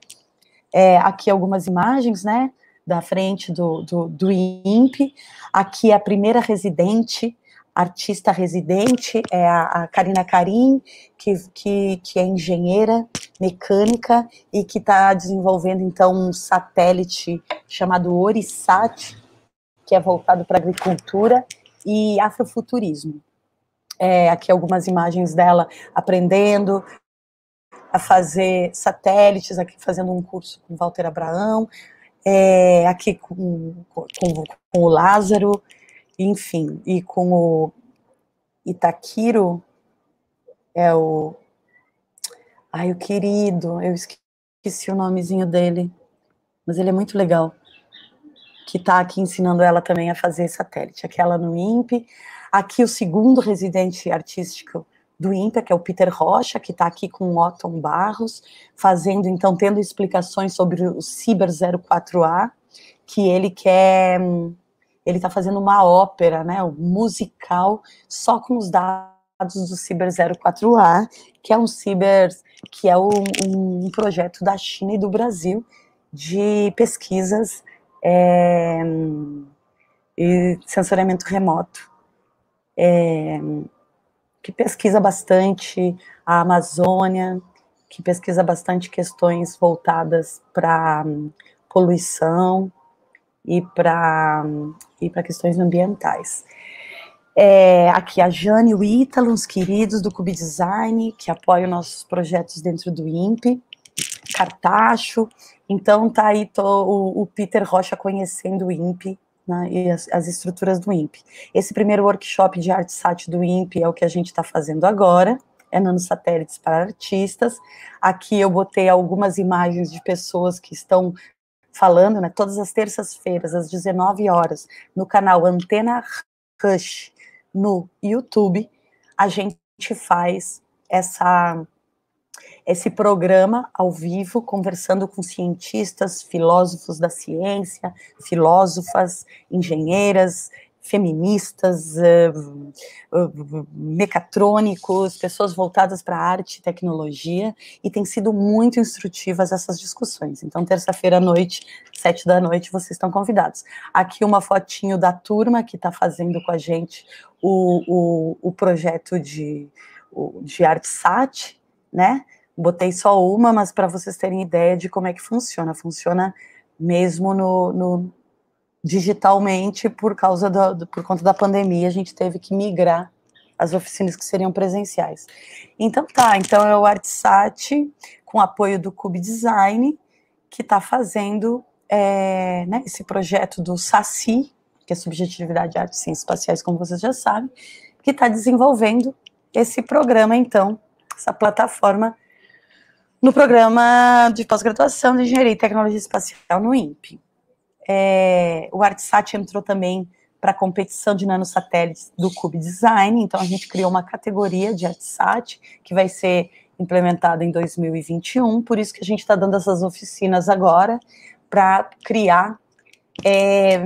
É, aqui algumas imagens, né, da frente do, do, do INPE. Aqui a primeira residente, artista residente, é a, a Karina Karim, que, que, que é engenheira mecânica e que está desenvolvendo, então, um satélite chamado Orisat, que é voltado para agricultura e afrofuturismo. É, aqui algumas imagens dela aprendendo a fazer satélites, aqui fazendo um curso com Walter Abraão, é, aqui com, com, com o Lázaro, enfim, e com o Itaquiro, é o... Ai, o querido, eu esqueci o nomezinho dele, mas ele é muito legal, que está aqui ensinando ela também a fazer satélite. Aqui ela no INPE, aqui o segundo residente artístico do INPE, que é o Peter Rocha, que está aqui com o Otton Barros, fazendo, então, tendo explicações sobre o Ciber zero quatro A, que ele quer, ele está fazendo uma ópera, né, um musical, só com os dados do Ciber zero quatro A, que é um ciber, que é um, um projeto da China e do Brasil, de pesquisas é, e sensoriamento remoto. É, que pesquisa bastante a Amazônia, que pesquisa bastante questões voltadas para poluição e para e para questões ambientais. É, aqui a Jane e o Ítalo, os queridos do Cube Design, que apoiam nossos projetos dentro do INPE, Cartacho, então tá aí tô, o, o Peter Rocha conhecendo o INPE, né, e as, as estruturas do INPE. Esse primeiro workshop de arte sat do INPE é o que a gente está fazendo agora, é nanosatélites para artistas. Aqui eu botei algumas imagens de pessoas que estão falando, né, todas as terças-feiras, às dezenove horas, no canal Antena Rush, no YouTube, a gente faz essa, esse programa ao vivo, conversando com cientistas, filósofos da ciência, filósofas, engenheiras, feministas, uh, uh, mecatrônicos, pessoas voltadas para arte e tecnologia, e tem sido muito instrutivas essas discussões. Então, terça-feira à noite, sete da noite, vocês estão convidados. Aqui uma fotinho da turma que está fazendo com a gente o, o, o projeto de, de ArtSat, né? Botei só uma, mas para vocês terem ideia de como é que funciona. Funciona mesmo no, no digitalmente, por causa do, do, por conta da pandemia, a gente teve que migrar as oficinas que seriam presenciais. Então tá, então é o ArtSat, com apoio do Cube Design, que está fazendo é, né, esse projeto do SACI, que é Subjetividade, Arte e Ciências Espaciais, como vocês já sabem, que está desenvolvendo esse programa, então, essa plataforma, no programa de pós-graduação de Engenharia e Tecnologia Espacial no INPE. É, o ArtSat entrou também para a competição de nanosatélites do Cube Design, então a gente criou uma categoria de ArtSat, que vai ser implementada em dois mil e vinte e um, por isso que a gente está dando essas oficinas agora, para criar, é,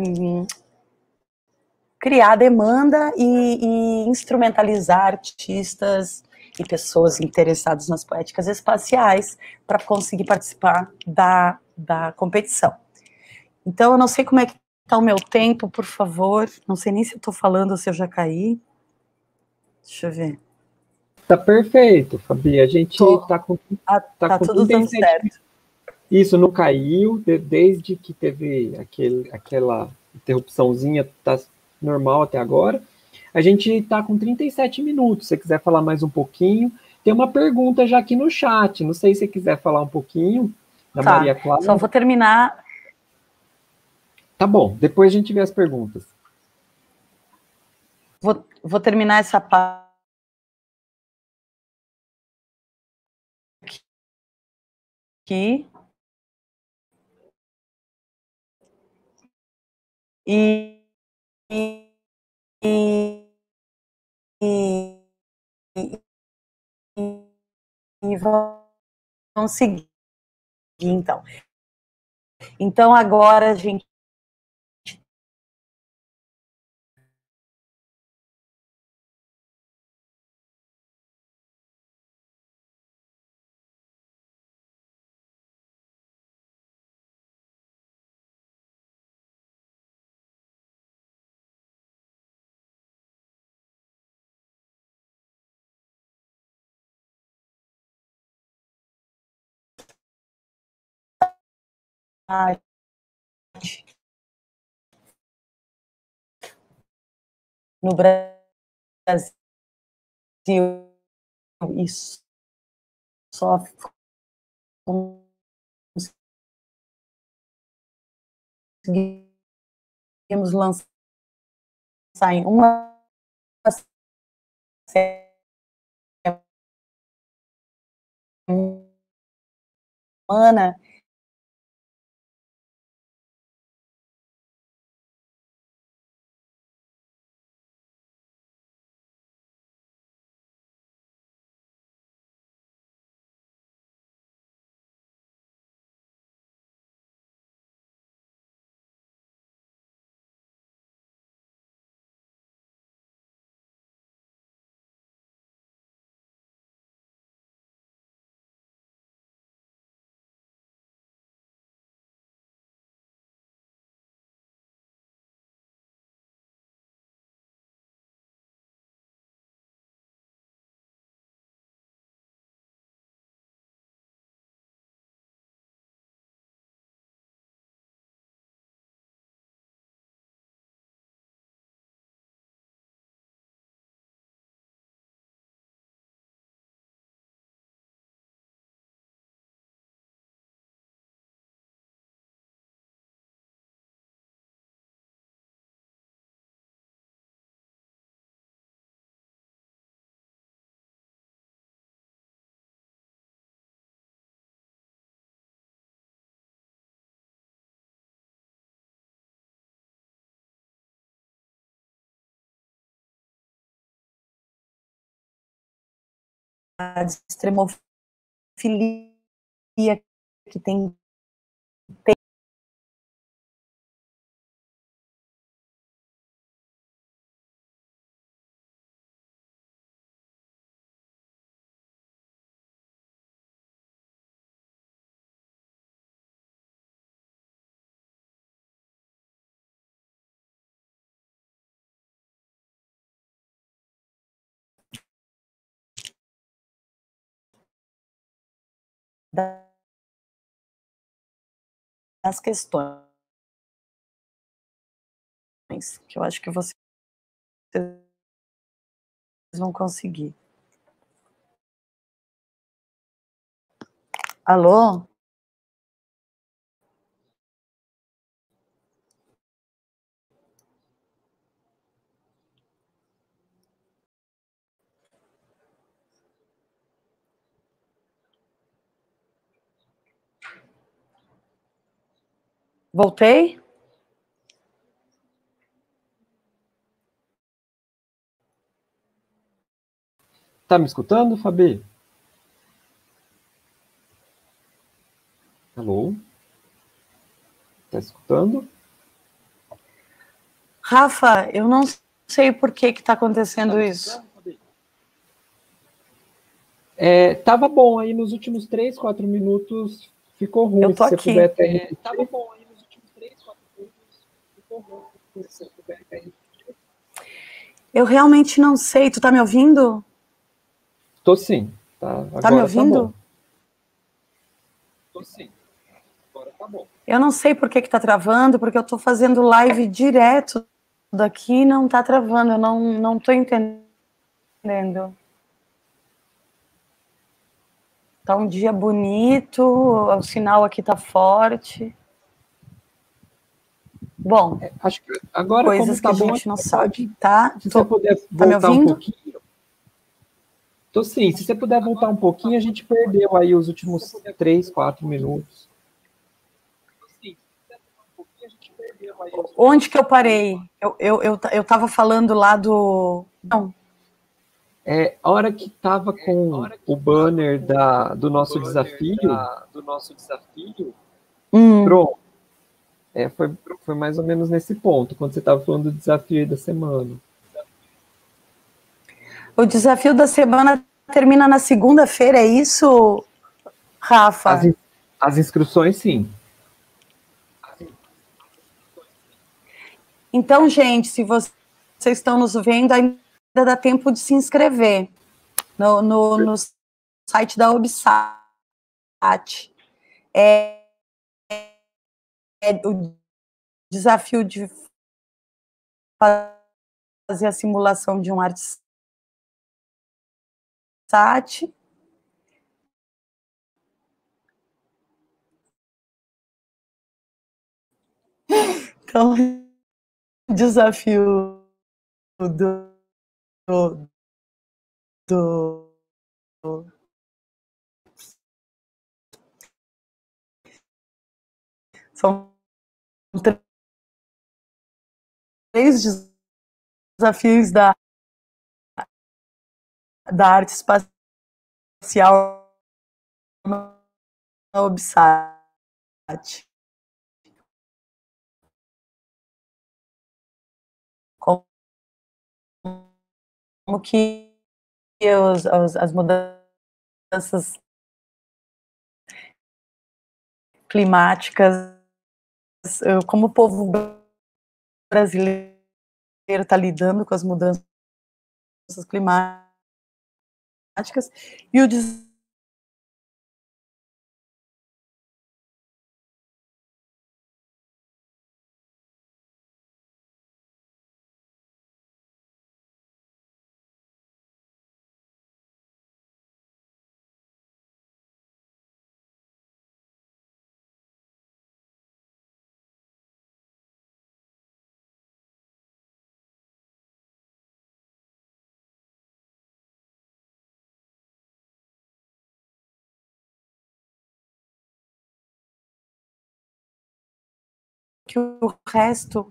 criar demanda e, e instrumentalizar artistas e pessoas interessadas nas poéticas espaciais para conseguir participar da, da competição. Então, eu não sei como é que está o meu tempo, por favor. Não sei nem se eu estou falando ou se eu já caí. Deixa eu ver. Tá perfeito, Fabi. A gente Tô. tá com, Ah, tá tá com tudo dando trinta e sete. certo. Isso não caiu, de- desde que teve aquele, aquela interrupçãozinha, tá normal até agora. A gente tá com trinta e sete minutos. Se você quiser falar mais um pouquinho, tem uma pergunta já aqui no chat. Não sei se você quiser falar um pouquinho, da Tá, Maria Clara. só vou terminar. Tá bom, depois a gente vê as perguntas. Vou, vou terminar essa parte aqui. E, e, e, e, e vamos seguir, então. Então, agora a gente no Brasil isso só conseguimos lançar em uma semana. Extremofobia que tem das questões que eu acho que vocês vão conseguir. Alô? Voltei? Tá me escutando, Fabi? Alô? Tá escutando? Rafa, eu não sei por que que tá acontecendo tá isso. É, tava bom aí nos últimos três, quatro minutos, ficou ruim. Eu tô se aqui. Você puder até repetir. É, tava bom aí nos últimos três, quatro minutos, ficou ruim. Se você puder até repetir. Eu realmente não sei. Tu tá me ouvindo? Tô sim. Tá, agora tá me ouvindo? Tá bom. Tô sim. Agora tá bom. Eu não sei por que que tá travando, porque eu tô fazendo live direto daqui e não tá travando. Eu não, não tô entendendo. Tá um dia bonito, o sinal aqui tá forte. Bom, é, acho que agora coisas como tá que a bom, gente não você sabe, pode, tá? se Tô, você puder tá me voltar um ouvindo? pouquinho. Tô sim, se você puder voltar um pouquinho, a gente perdeu aí os últimos três, quatro minutos. Onde que eu parei? Eu, eu, eu, eu tava falando lá do... Não. É, a hora que tava com o banner da, do nosso desafio, do nosso desafio, Hum. pronto. É, foi, foi mais ou menos nesse ponto, quando você estava falando do desafio aí da semana. O desafio da semana termina na segunda-feira, é isso, Rafa? As, as inscrições, sim. Então, gente, se vocês estão nos vendo, ainda dá tempo de se inscrever no, no, no site da OBSAT. É, é o desafio de fazer a simulação de um ArtSat. Então, desafio do, do, do são três desafios da, da arte espacial na OBSAT. Como, como que os, os, as mudanças climáticas, como o povo brasileiro está lidando com as mudanças climáticas, e o desafio que o resto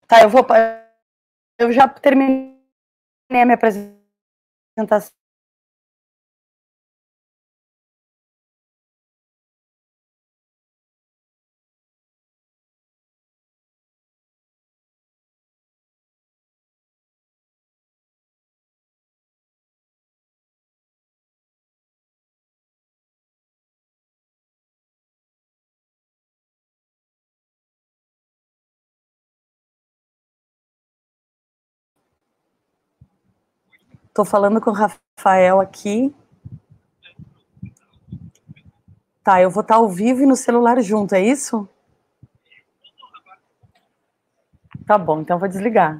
Tá, eu vou... Eu já terminei a minha apresentação. Estou falando com o Rafael aqui. Tá, eu vou estar ao vivo e no celular junto, é isso? Tá bom, então vou desligar.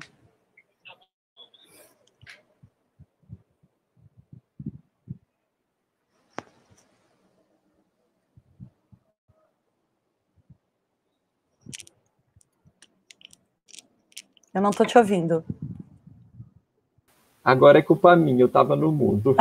Eu não estou te ouvindo. Agora é culpa minha, eu estava no mudo.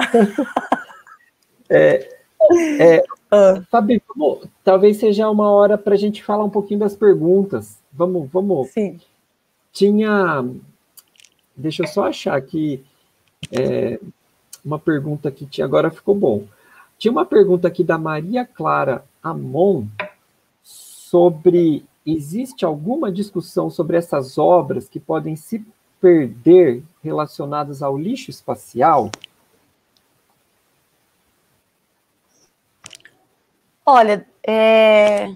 é, é, ah. Fabi, vamos, talvez seja uma hora para a gente falar um pouquinho das perguntas. Vamos, vamos. Sim. Tinha... Deixa eu só achar aqui é, uma pergunta que tinha, agora ficou bom. Tinha uma pergunta aqui da Maria Clara Amon sobre, existe alguma discussão sobre essas obras que podem se perder relacionadas ao lixo espacial? Olha, é...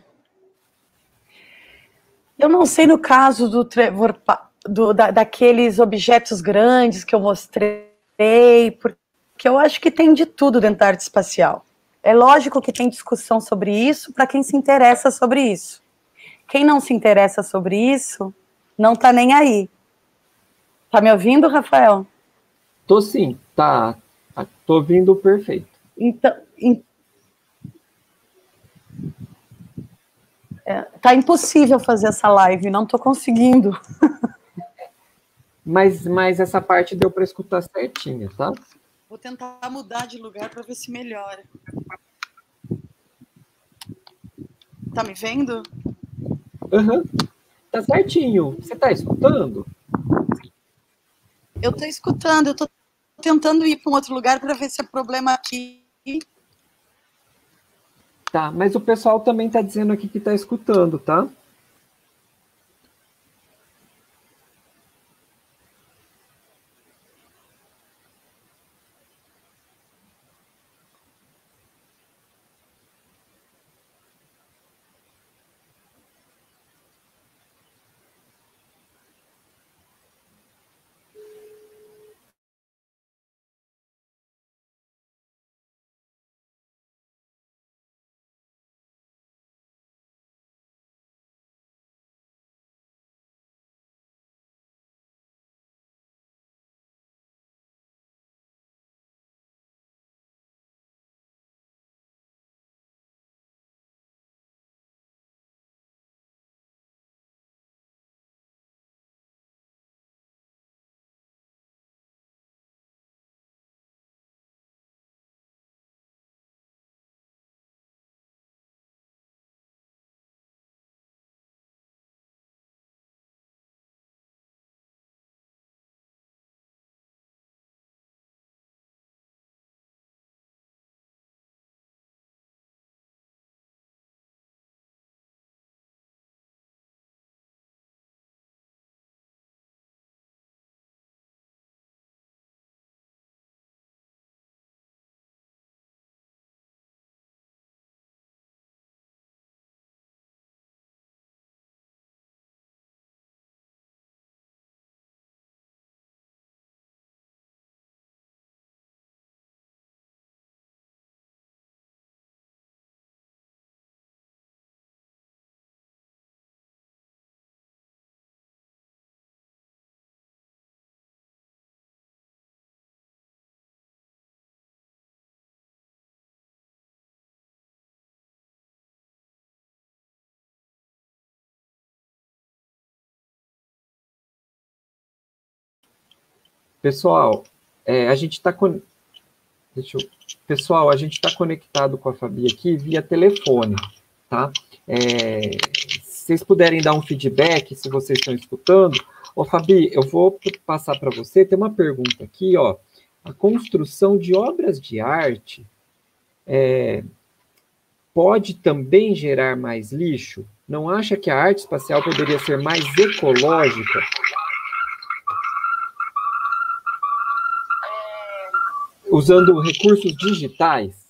eu não sei no caso do Trevor, do, da, daqueles objetos grandes que eu mostrei, porque eu acho que tem de tudo dentro da arte espacial. É lógico que tem discussão sobre isso para quem se interessa sobre isso. Quem não se interessa sobre isso, não está nem aí. Tá me ouvindo, Rafael? Tô sim, tá. Tô ouvindo perfeito. Então, in... é, tá impossível fazer essa live, não tô conseguindo. Mas, mas essa parte deu para escutar certinho, tá? Vou tentar mudar de lugar para ver se melhora. Tá me vendo? Aham. Uhum. Tá certinho. Você tá escutando? Eu tô escutando, eu tô tentando ir para um outro lugar para ver se é problema aqui. Tá, mas o pessoal também tá dizendo aqui que tá escutando, tá? Pessoal, é, a gente está con... Deixa eu... Pessoal, a gente está conectado com a Fabi aqui via telefone, tá? É... vocês puderem dar um feedback, se vocês estão escutando. Ô, Fabi, eu vou passar para você, tem uma pergunta aqui, ó. A construção de obras de arte é, pode também gerar mais lixo? Não acha que a arte espacial poderia ser mais ecológica? Usando recursos digitais?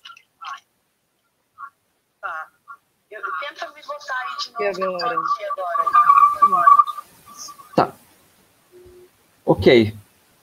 Tá. Eu, tenta me botar aí de novo. E agora? agora. Tá. Ok.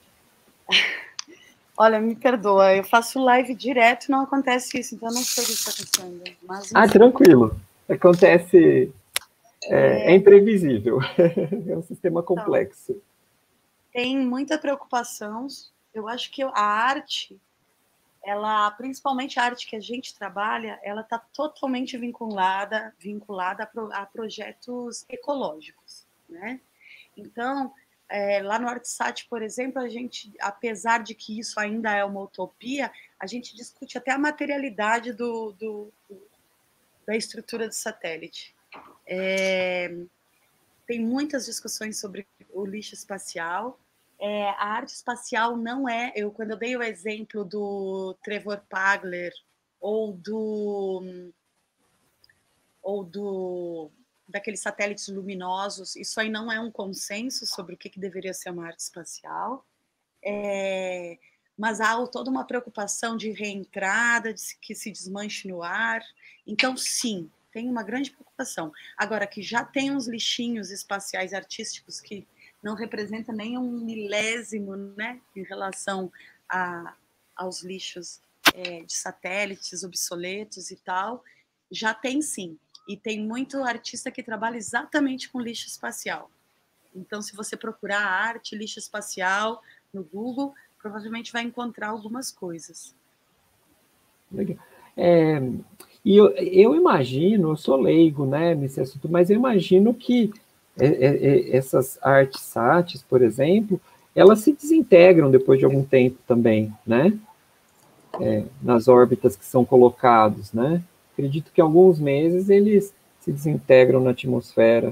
Olha, me perdoa, eu faço live direto e não acontece isso, então eu não sei o que está acontecendo. Mas, Ah, tranquilo. Acontece... É, é. é imprevisível. É um sistema complexo. Então, tem muita preocupação. Eu acho que a arte, ela, principalmente a arte que a gente trabalha, ela está totalmente vinculada, vinculada a, pro, a projetos ecológicos, né? Então, é, lá no ArtSat, por exemplo, a gente, apesar de que isso ainda é uma utopia, a gente discute até a materialidade do, do, do, da estrutura do satélite. É, tem muitas discussões sobre o lixo espacial. É, a arte espacial não é... Eu, quando eu dei o exemplo do Trevor Pagler ou do... ou do daqueles satélites luminosos, isso aí não é um consenso sobre o que, que deveria ser uma arte espacial, é, mas há toda uma preocupação de reentrada, de que se desmanche no ar. Então, sim, tem uma grande preocupação. Agora, que já tem uns lixinhos espaciais artísticos que não representa nem um milésimo, né, em relação a, aos lixos é, de satélites obsoletos e tal, já tem sim. E tem muito artista que trabalha exatamente com lixo espacial. Então, se você procurar arte, lixo espacial no Google, provavelmente vai encontrar algumas coisas. Legal. É, e eu, eu imagino, eu sou leigo, né, nesse assunto, mas eu imagino que é, é, essas artes satis, por exemplo, elas se desintegram depois de algum tempo também, né? É, nas órbitas que são colocados, né? Acredito que em alguns meses eles se desintegram na atmosfera.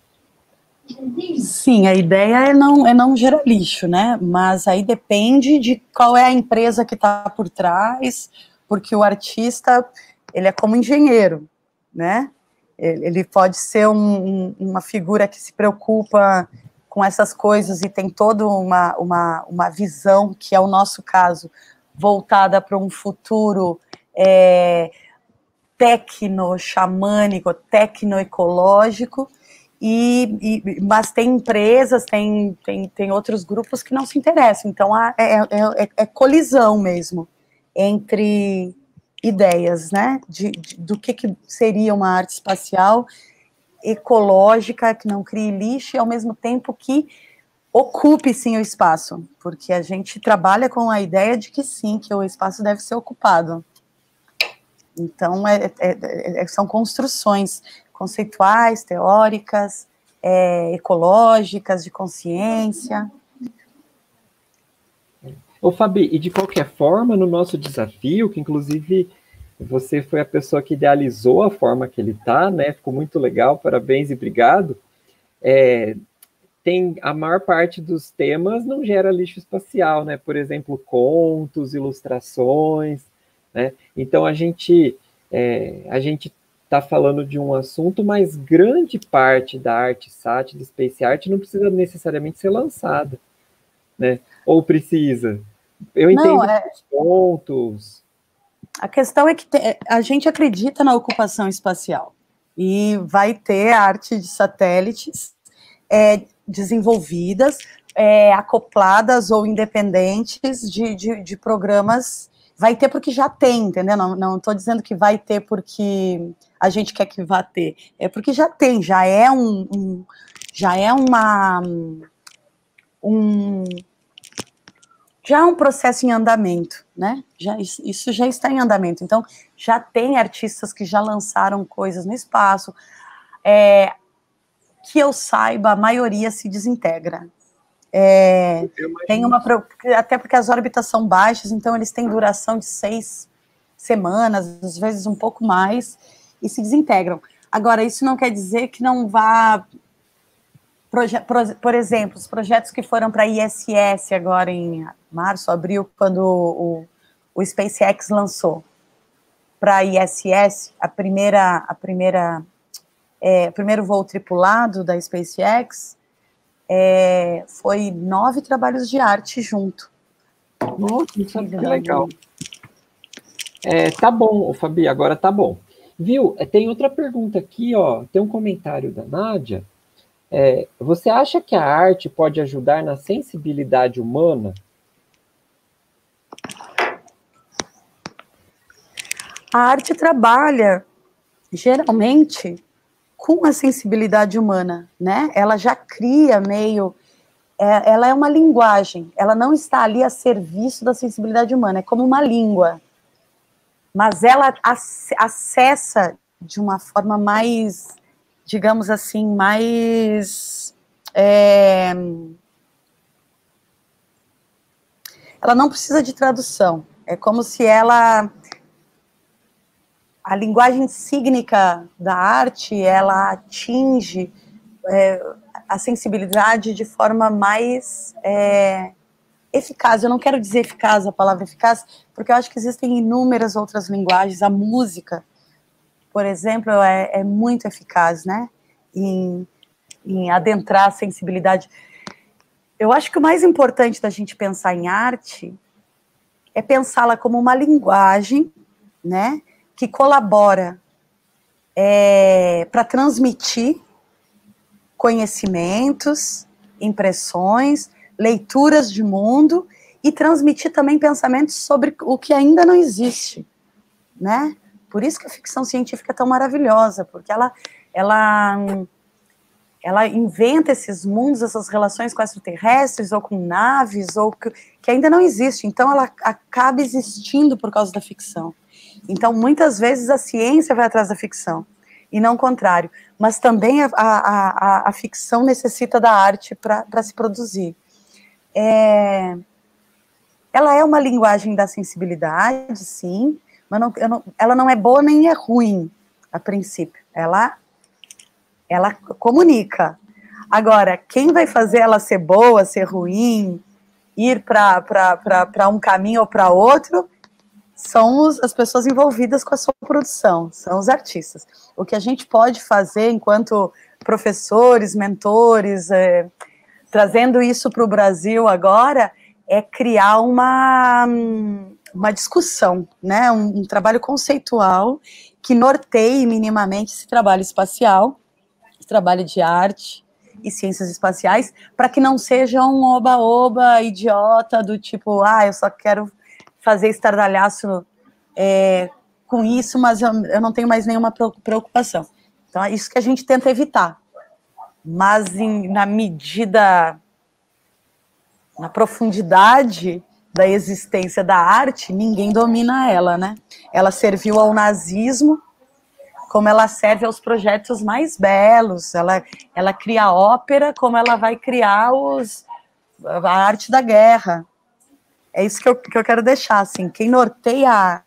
Sim, a ideia é não, é não gerar lixo, né? Mas aí depende de qual é a empresa que está por trás, porque o artista, ele é como engenheiro, né? Ele pode ser um, uma figura que se preocupa com essas coisas e tem toda uma, uma, uma visão, que é o nosso caso, voltada para um futuro é, tecno-xamânico, tecno-ecológico, e, e, mas tem empresas, tem, tem, tem outros grupos que não se interessam. Então, é, é, é, é colisão mesmo entre ideias, né, de, de, do que, que seria uma arte espacial ecológica, que não crie lixo, e ao mesmo tempo que ocupe, sim, o espaço, porque a gente trabalha com a ideia de que, sim, que o espaço deve ser ocupado. Então, é, é, é, são construções conceituais, teóricas, é, ecológicas, de consciência. Ô, Fabi, e de qualquer forma, no nosso desafio, que inclusive você foi a pessoa que idealizou a forma que ele está, né? Ficou muito legal, parabéns e obrigado. É, tem a maior parte dos temas não gera lixo espacial, né? Por exemplo, contos, ilustrações, né? Então a gente é, a gente está falando de um assunto, mas grande parte da arte sat, da space art, não precisa necessariamente ser lançada, né? Ou precisa? Eu entendo não, é... os pontos. A questão é que te, a gente acredita na ocupação espacial e vai ter arte de satélites é, desenvolvidas, é, acopladas ou independentes de, de, de programas. Vai ter porque já tem, entendeu? Não estou dizendo que vai ter porque a gente quer que vá ter. É porque já tem, já é um, um já é uma um já é um processo em andamento, né? Já, isso já está em andamento. Então, já tem artistas que já lançaram coisas no espaço. É, que eu saiba, a maioria se desintegra. É, tem uma, até porque as órbitas são baixas, então eles têm duração de seis semanas, às vezes um pouco mais, e se desintegram. Agora, isso não quer dizer que não vá... Por exemplo, os projetos que foram para a I S S agora em março, abril, quando o, o SpaceX lançou para a I S S, a primeira, a primeira, é, o primeiro voo tripulado da SpaceX, é, foi nove trabalhos de arte junto. Nossa, isso é que legal. É, tá bom, Fabi, agora tá bom. Viu? Tem outra pergunta aqui, ó. Tem um comentário da Nádia. É, você acha que a arte pode ajudar na sensibilidade humana? A arte trabalha, geralmente, com a sensibilidade humana, né? Ela já cria meio... É, ela é uma linguagem, ela não está ali a serviço da sensibilidade humana, é como uma língua. Mas ela ac- acessa de uma forma mais... digamos assim, mais... É, ela não precisa de tradução. É como se ela... A linguagem sígnica da arte, ela atinge é, a sensibilidade de forma mais é, eficaz. Eu não quero dizer eficaz, a palavra eficaz, porque eu acho que existem inúmeras outras linguagens. A música, por exemplo, é, é muito eficaz, né? Em, em adentrar a sensibilidade. Eu acho que o mais importante da gente pensar em arte é pensá-la como uma linguagem, né, que colabora é, para transmitir conhecimentos, impressões, leituras de mundo e transmitir também pensamentos sobre o que ainda não existe, né? Por isso que a ficção científica é tão maravilhosa, porque ela, ela, ela inventa esses mundos, essas relações com extraterrestres, ou com naves, ou que, que ainda não existe. Então, ela acaba existindo por causa da ficção. Então, muitas vezes, a ciência vai atrás da ficção, e não o contrário. Mas também a, a, a, a ficção necessita da arte para se produzir. É, ela é uma linguagem da sensibilidade, sim, mas não, eu não, ela não é boa nem é ruim, a princípio. Ela, ela comunica. Agora, quem vai fazer ela ser boa, ser ruim, ir para um caminho ou para outro, são os, as pessoas envolvidas com a sua produção, são os artistas. O que a gente pode fazer enquanto professores, mentores, é, trazendo isso para o Brasil agora, é criar uma, uma discussão, né? um, um trabalho conceitual que norteie minimamente esse trabalho espacial, esse trabalho de arte e ciências espaciais, para que não seja um oba-oba idiota do tipo, ah, eu só quero fazer estardalhaço é, com isso, mas eu, eu não tenho mais nenhuma preocupação. Então, é isso que a gente tenta evitar. Mas, em, na medida, na profundidade da existência da arte, ninguém domina ela, né? Ela serviu ao nazismo, como ela serve aos projetos mais belos. Ela, ela cria ópera, como ela vai criar os, a arte da guerra. É isso que eu, que eu quero deixar, assim, quem norteia a,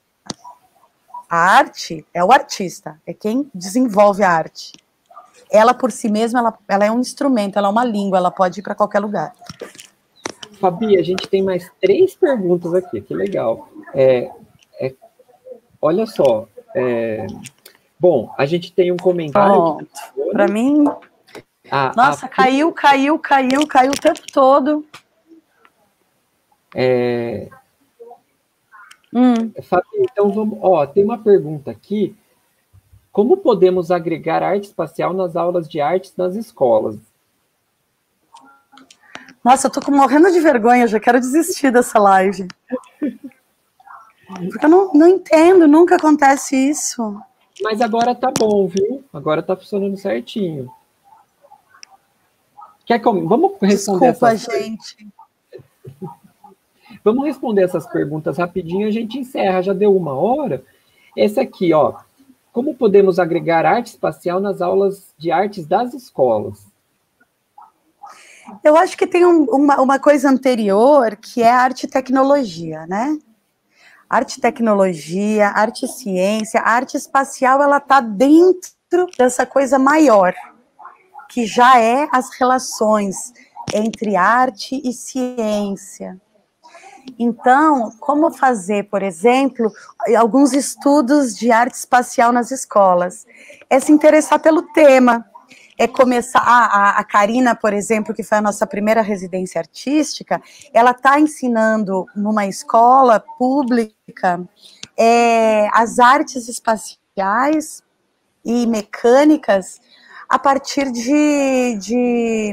a arte é o artista, é quem desenvolve a arte. Ela, por si mesma, ela, ela é um instrumento, ela é uma língua, ela pode ir para qualquer lugar. Fabi, a gente tem mais três perguntas aqui, que legal. É, é, olha só, é, bom, a gente tem um comentário... Para mim... A, nossa, a... caiu, caiu, caiu, caiu o tempo todo... É... Hum. Fabi, então vamos, ó, tem uma pergunta aqui. Como podemos agregar arte espacial nas aulas de artes nas escolas? Nossa, eu tô morrendo de vergonha, já quero desistir dessa live. Porque eu não, não entendo, nunca acontece isso. Mas agora tá bom, viu? Agora tá funcionando certinho. Quer como? Vamos responder Desculpa, essas... gente. Vamos responder essas perguntas rapidinho, a gente encerra, já deu uma hora. Essa aqui, ó. Como podemos agregar arte espacial nas aulas de artes das escolas? Eu acho que tem um, uma, uma coisa anterior, que é a arte e tecnologia, né? Arte e tecnologia, arte e ciência, a arte espacial, ela está dentro dentro dessa coisa maior, que já é as relações entre arte e ciência. Então, como fazer, por exemplo, alguns estudos de arte espacial nas escolas? É se interessar pelo tema, é começar, a, a Karina, por exemplo, que foi a nossa primeira residência artística, ela está ensinando numa escola pública é, as artes espaciais e mecânicas a partir de, de,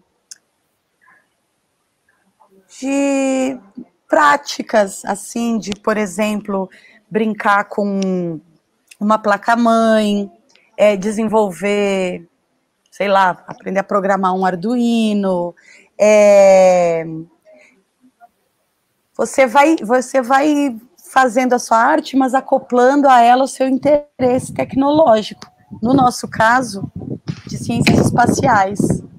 de práticas, assim, de, por exemplo, brincar com uma placa-mãe, é, desenvolver, sei lá, aprender a programar um Arduino, é, você vai, você vai fazendo a sua arte, mas acoplando a ela o seu interesse tecnológico. No nosso caso, de ciências espaciais.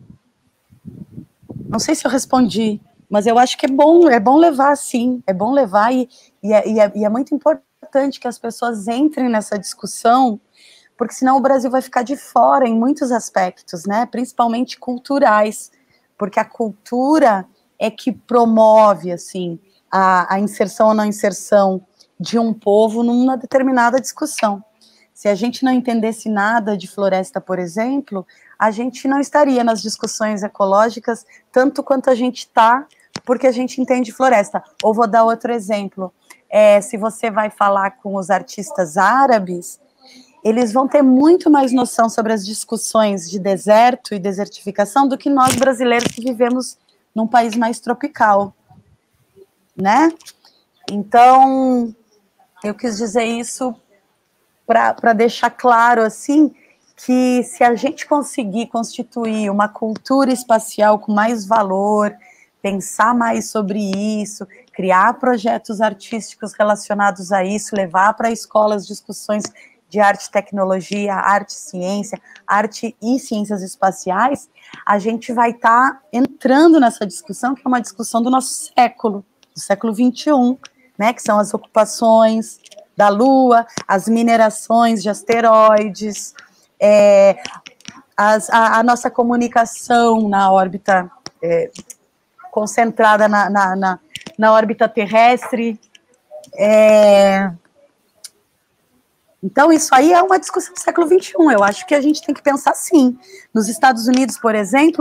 Não sei se eu respondi, mas eu acho que é bom, é bom levar, sim, é bom levar, e, e, é, e, é, e é muito importante que as pessoas entrem nessa discussão, porque senão o Brasil vai ficar de fora em muitos aspectos, né, principalmente culturais, porque a cultura é que promove, assim, a, a inserção ou não inserção de um povo numa determinada discussão. Se a gente não entendesse nada de floresta, por exemplo, a gente não estaria nas discussões ecológicas tanto quanto a gente está, porque a gente entende floresta. Ou vou dar outro exemplo, é, se você vai falar com os artistas árabes, eles vão ter muito mais noção sobre as discussões de deserto e desertificação do que nós brasileiros que vivemos num país mais tropical, né? Então, eu quis dizer isso para deixar claro, assim, que se a gente conseguir constituir uma cultura espacial com mais valor, pensar mais sobre isso, criar projetos artísticos relacionados a isso, levar para escolas discussões de arte e tecnologia, arte e ciência, arte e ciências espaciais, a gente vai estar tá entrando nessa discussão, que é uma discussão do nosso século, do século vinte e um, né, que são as ocupações da Lua, as minerações de asteroides, é, as, a, a nossa comunicação na órbita, é, concentrada na, na, na, na órbita terrestre. É, então, isso aí é uma discussão do século vinte e um, eu acho que a gente tem que pensar sim. Nos Estados Unidos, por exemplo...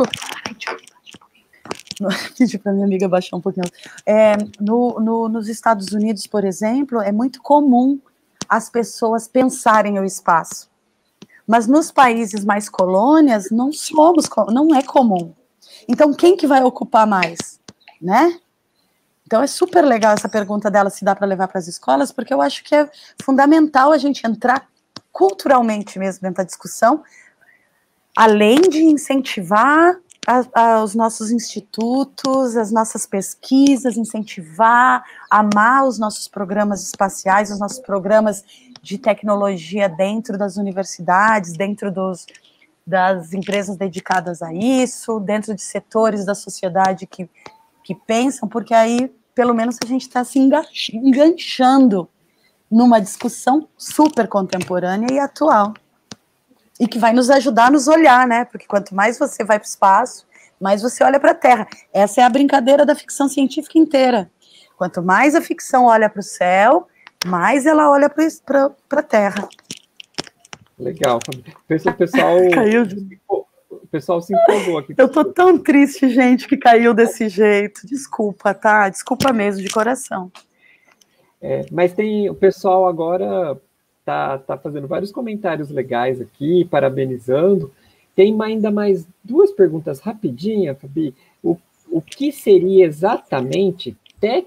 Pedi para minha amiga baixar um pouquinho. É, no, no, nos Estados Unidos, por exemplo, é muito comum as pessoas pensarem o espaço. Mas nos países mais colônias, não somos, não é comum. Então, quem que vai ocupar mais? Né? Então, é super legal essa pergunta dela, se dá para levar para as escolas, porque eu acho que é fundamental a gente entrar culturalmente mesmo dentro da discussão, além de incentivar a, a, os nossos institutos, as nossas pesquisas, incentivar, amar os nossos programas espaciais, os nossos programas de tecnologia dentro das universidades, dentro dos, das empresas dedicadas a isso, dentro de setores da sociedade que, que pensam, porque aí, pelo menos, a gente está se enganchando numa discussão super contemporânea e atual. E que vai nos ajudar a nos olhar, né? Porque quanto mais você vai para o espaço, mais você olha para a Terra. Essa é a brincadeira da ficção científica inteira. Quanto mais a ficção olha para o céu, mais ela olha para a Terra. Legal. O pessoal, caiu. O pessoal se empolgou aqui. Eu tô tão triste, gente, que caiu desse jeito. Desculpa, tá? Desculpa mesmo, de coração. É, mas tem o pessoal agora... Tá, tá fazendo vários comentários legais aqui, parabenizando. Tem ainda mais duas perguntas rapidinhas, Fabi. O, o que seria exatamente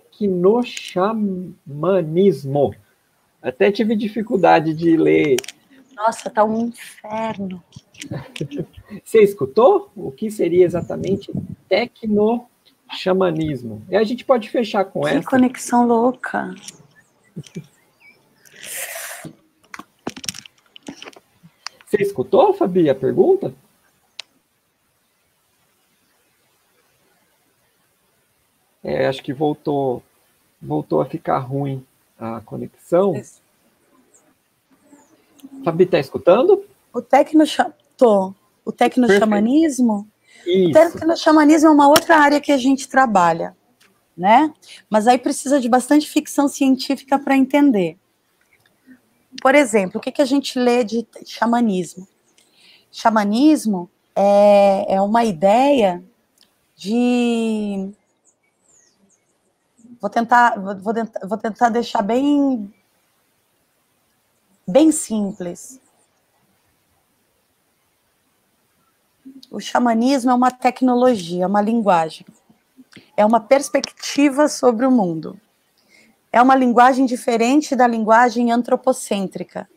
tecnoxamanismo? Até tive dificuldade de ler. Nossa, tá um inferno. Você escutou? O que seria exatamente tecnoxamanismo? E a gente pode fechar com que essa. Que conexão louca. Você escutou, Fabi, a pergunta? É, acho que voltou, voltou a ficar ruim a conexão. Fabi, está escutando? O tecnoxamanismo, o tecnoxamanismo, Isso. o tecnoxamanismo é uma outra área que a gente trabalha, né? Mas aí precisa de bastante ficção científica para entender. Por exemplo, o que, que a gente lê de xamanismo? Xamanismo é, é uma ideia de... Vou tentar, vou, tentar, vou tentar deixar bem, bem simples. O xamanismo é uma tecnologia, uma linguagem. É uma perspectiva sobre o mundo. É uma linguagem diferente da linguagem antropocêntrica.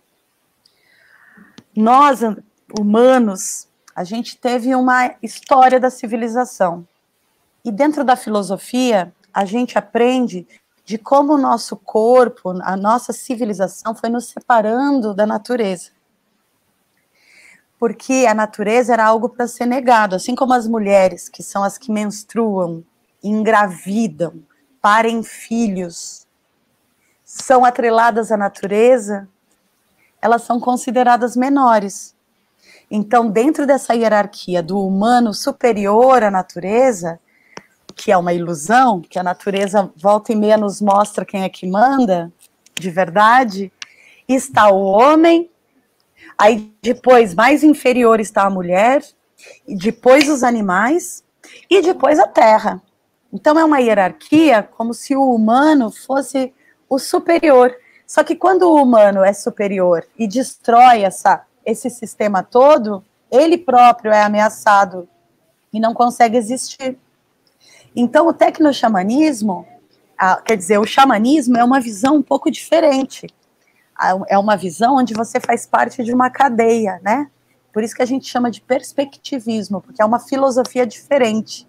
Nós, humanos, a gente teve uma história da civilização. E dentro da filosofia, a gente aprende de como o nosso corpo, a nossa civilização foi nos separando da natureza. Porque a natureza era algo para ser negado, assim como as mulheres, que são as que menstruam, engravidam, parem filhos, são atreladas à natureza, elas são consideradas menores. Então, dentro dessa hierarquia do humano superior à natureza, que é uma ilusão, que a natureza volta e meia nos mostra quem é que manda, de verdade, está o homem, aí depois, mais inferior está a mulher, e depois os animais, e depois a terra. Então é uma hierarquia como se o humano fosse o superior. Só que quando o humano é superior e destrói essa, esse sistema todo, ele próprio é ameaçado e não consegue existir. Então o tecnoxamanismo, quer dizer, o xamanismo é uma visão um pouco diferente. É uma visão onde você faz parte de uma cadeia, né? Por isso que a gente chama de perspectivismo, porque é uma filosofia diferente.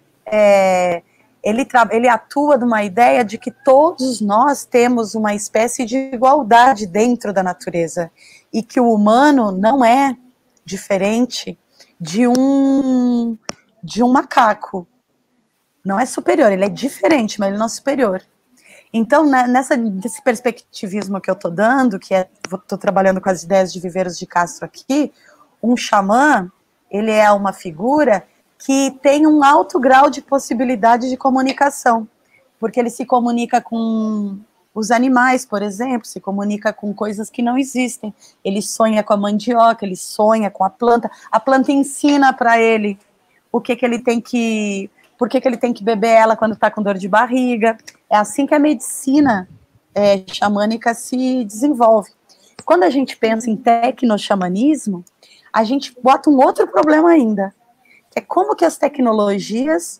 É, ele, ele atua numa ideia de que todos nós temos uma espécie de igualdade dentro da natureza, e que o humano não é diferente de um, de um macaco. Não é superior, ele é diferente, mas ele não é superior. Então, né, nessa, nesse perspectivismo que eu estou dando, que estou é, trabalhando com as ideias de Viveiros de Castro aqui, um xamã, ele é uma figura que tem um alto grau de possibilidade de comunicação, porque ele se comunica com os animais, por exemplo, se comunica com coisas que não existem, ele sonha com a mandioca, ele sonha com a planta, a planta ensina para ele o que, que ele tem que... por que, que ele tem que beber ela quando está com dor de barriga. É assim que a medicina é, xamânica se desenvolve. Quando a gente pensa em tecnoxamanismo, a gente bota um outro problema ainda, que é como que as tecnologias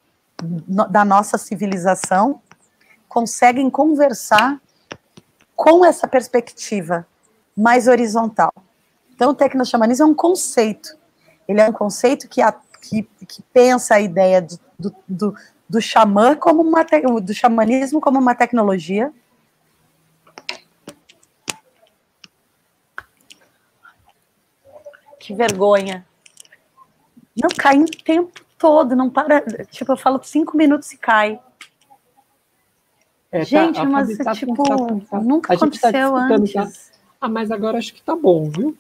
no, da nossa civilização conseguem conversar com essa perspectiva mais horizontal. Então, o tecnoxamanismo é um conceito. Ele é um conceito que a Que, que pensa a ideia do, do, do, do xamã como uma te, do xamanismo como uma tecnologia. Que vergonha. Não cai o tempo todo, não para. Tipo, eu falo cinco minutos e cai. É, gente, tá, mas tá, tipo, tá, tá, nunca aconteceu tá antes. Tá? Ah, mas agora acho que tá bom, viu?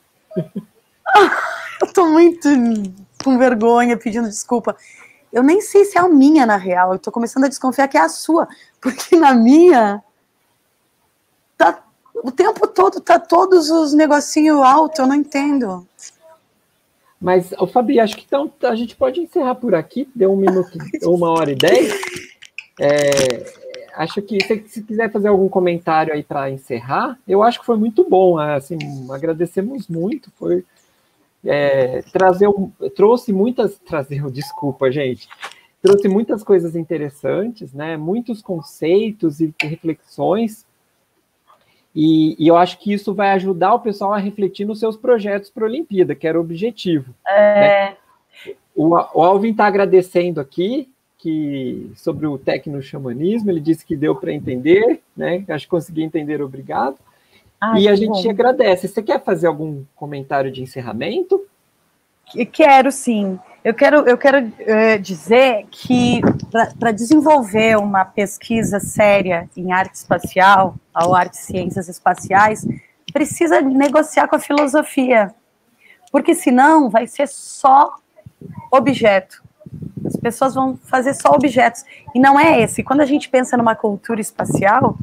Eu tô muito com vergonha, pedindo desculpa. Eu nem sei se é a minha, na real. Eu tô começando a desconfiar que é a sua. Porque na minha, tá, o tempo todo tá todos os negocinhos altos, eu não entendo. Mas, ô, Fabi, acho que então a gente pode encerrar por aqui. Deu um minuto, uma hora e dez. É, acho que se, se quiser fazer algum comentário aí para encerrar, eu acho que foi muito bom. Assim, agradecemos muito. Foi... É, trazer um, trouxe muitas, trazer, desculpa, gente, trouxe muitas coisas interessantes, né, muitos conceitos e reflexões, e, e eu acho que isso vai ajudar o pessoal a refletir nos seus projetos para a Olimpíada, que era o objetivo. É... Né? O, o Alvin está agradecendo aqui que, sobre o tecnoxamanismo, ele disse que deu para entender, né, acho que consegui entender, obrigado. Ai, e a gente bom. agradece. Você quer fazer algum comentário de encerramento? Quero, sim. Eu quero, eu quero é, dizer que para desenvolver uma pesquisa séria em arte espacial, ou arte e ciências espaciais, precisa negociar com a filosofia. porque senão vai ser só objeto. As pessoas vão fazer só objetos, e não é esse. Quando a gente pensa numa cultura espacial,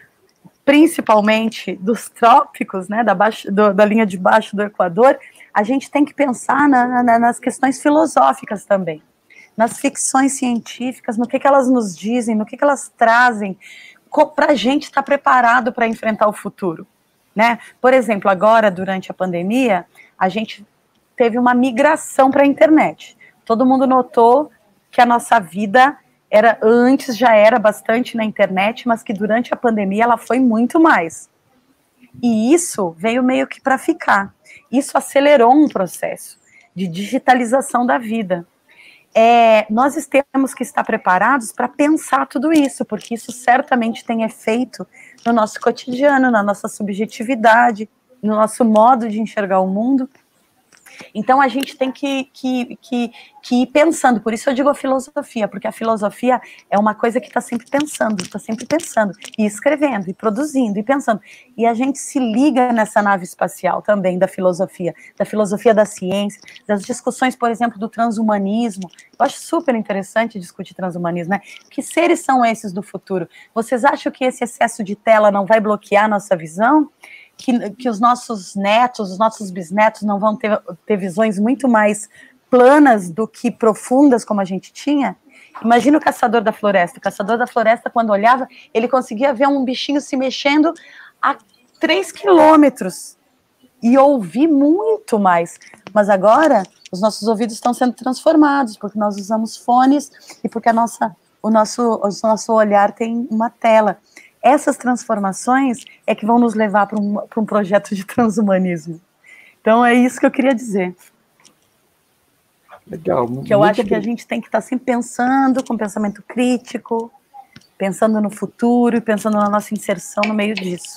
principalmente dos trópicos, né, da, baixo, do, da linha de baixo do Equador, a gente tem que pensar na, na, nas questões filosóficas também, nas ficções científicas, no que, que elas nos dizem, no que, que elas trazem, para a gente estar preparado para enfrentar o futuro, né? Por exemplo, agora, durante a pandemia, a gente teve uma migração para a internet. Todo mundo notou que a nossa vida era, antes já era bastante na internet, mas que durante a pandemia ela foi muito mais. E isso veio meio que para ficar. Isso acelerou um processo de digitalização da vida. É, nós temos que estar preparados para pensar tudo isso, porque isso certamente tem efeito no nosso cotidiano, na nossa subjetividade, no nosso modo de enxergar o mundo. Então, a gente tem que, que, que, que ir pensando, por isso eu digo a filosofia, porque a filosofia é uma coisa que está sempre pensando, está sempre pensando, e escrevendo, e produzindo, e pensando. E a gente se liga nessa nave espacial também da filosofia, da filosofia da ciência, das discussões, por exemplo, do transhumanismo. Eu acho super interessante discutir transhumanismo, né? Que seres são esses do futuro? Vocês acham que esse excesso de tela não vai bloquear a nossa visão? Que, que os nossos netos, os nossos bisnetos não vão ter, ter visões muito mais planas do que profundas como a gente tinha? Imagina o caçador da floresta. O caçador da floresta, quando olhava, ele conseguia ver um bichinho se mexendo a três quilômetros e ouvir muito mais. Mas agora, os nossos ouvidos estão sendo transformados, porque nós usamos fones e porque a nossa, o, nosso, o nosso olhar tem uma tela. Essas transformações é que vão nos levar para um, para um projeto de transhumanismo. Então, é isso que eu queria dizer. Legal. Que eu acho bem. Que a gente tem que estar sempre pensando, com pensamento crítico, pensando no futuro e pensando na nossa inserção no meio disso.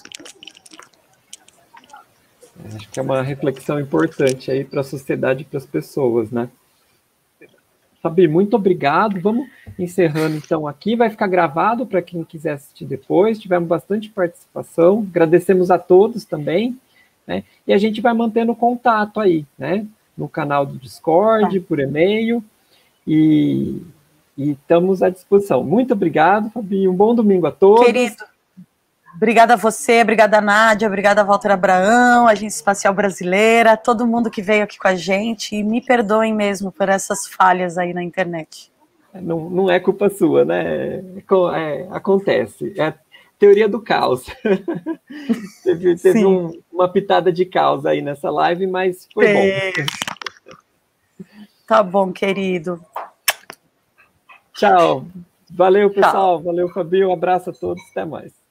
Acho que é uma reflexão importante aí para a sociedade e para as pessoas, né? Fabi, muito obrigado. Vamos encerrando então aqui. Vai ficar gravado para quem quiser assistir depois. Tivemos bastante participação. Agradecemos a todos também, né? E a gente vai mantendo contato aí, né? No canal do Discord, por e-mail. E, e estamos à disposição. Muito obrigado, Fabi. Um bom domingo a todos. Querido, obrigada a você, obrigada a Nádia, obrigada a Walter Abraão, Agência Espacial Brasileira, todo mundo que veio aqui com a gente, e me perdoem mesmo por essas falhas aí na internet. Não, não é culpa sua, né? É, acontece, é a teoria do caos. teve teve um, uma pitada de caos aí nessa live, mas foi é. bom. Tá bom, querido. Tchau. Valeu, pessoal. Tchau. Valeu, Fabi. Um abraço a todos. Até mais.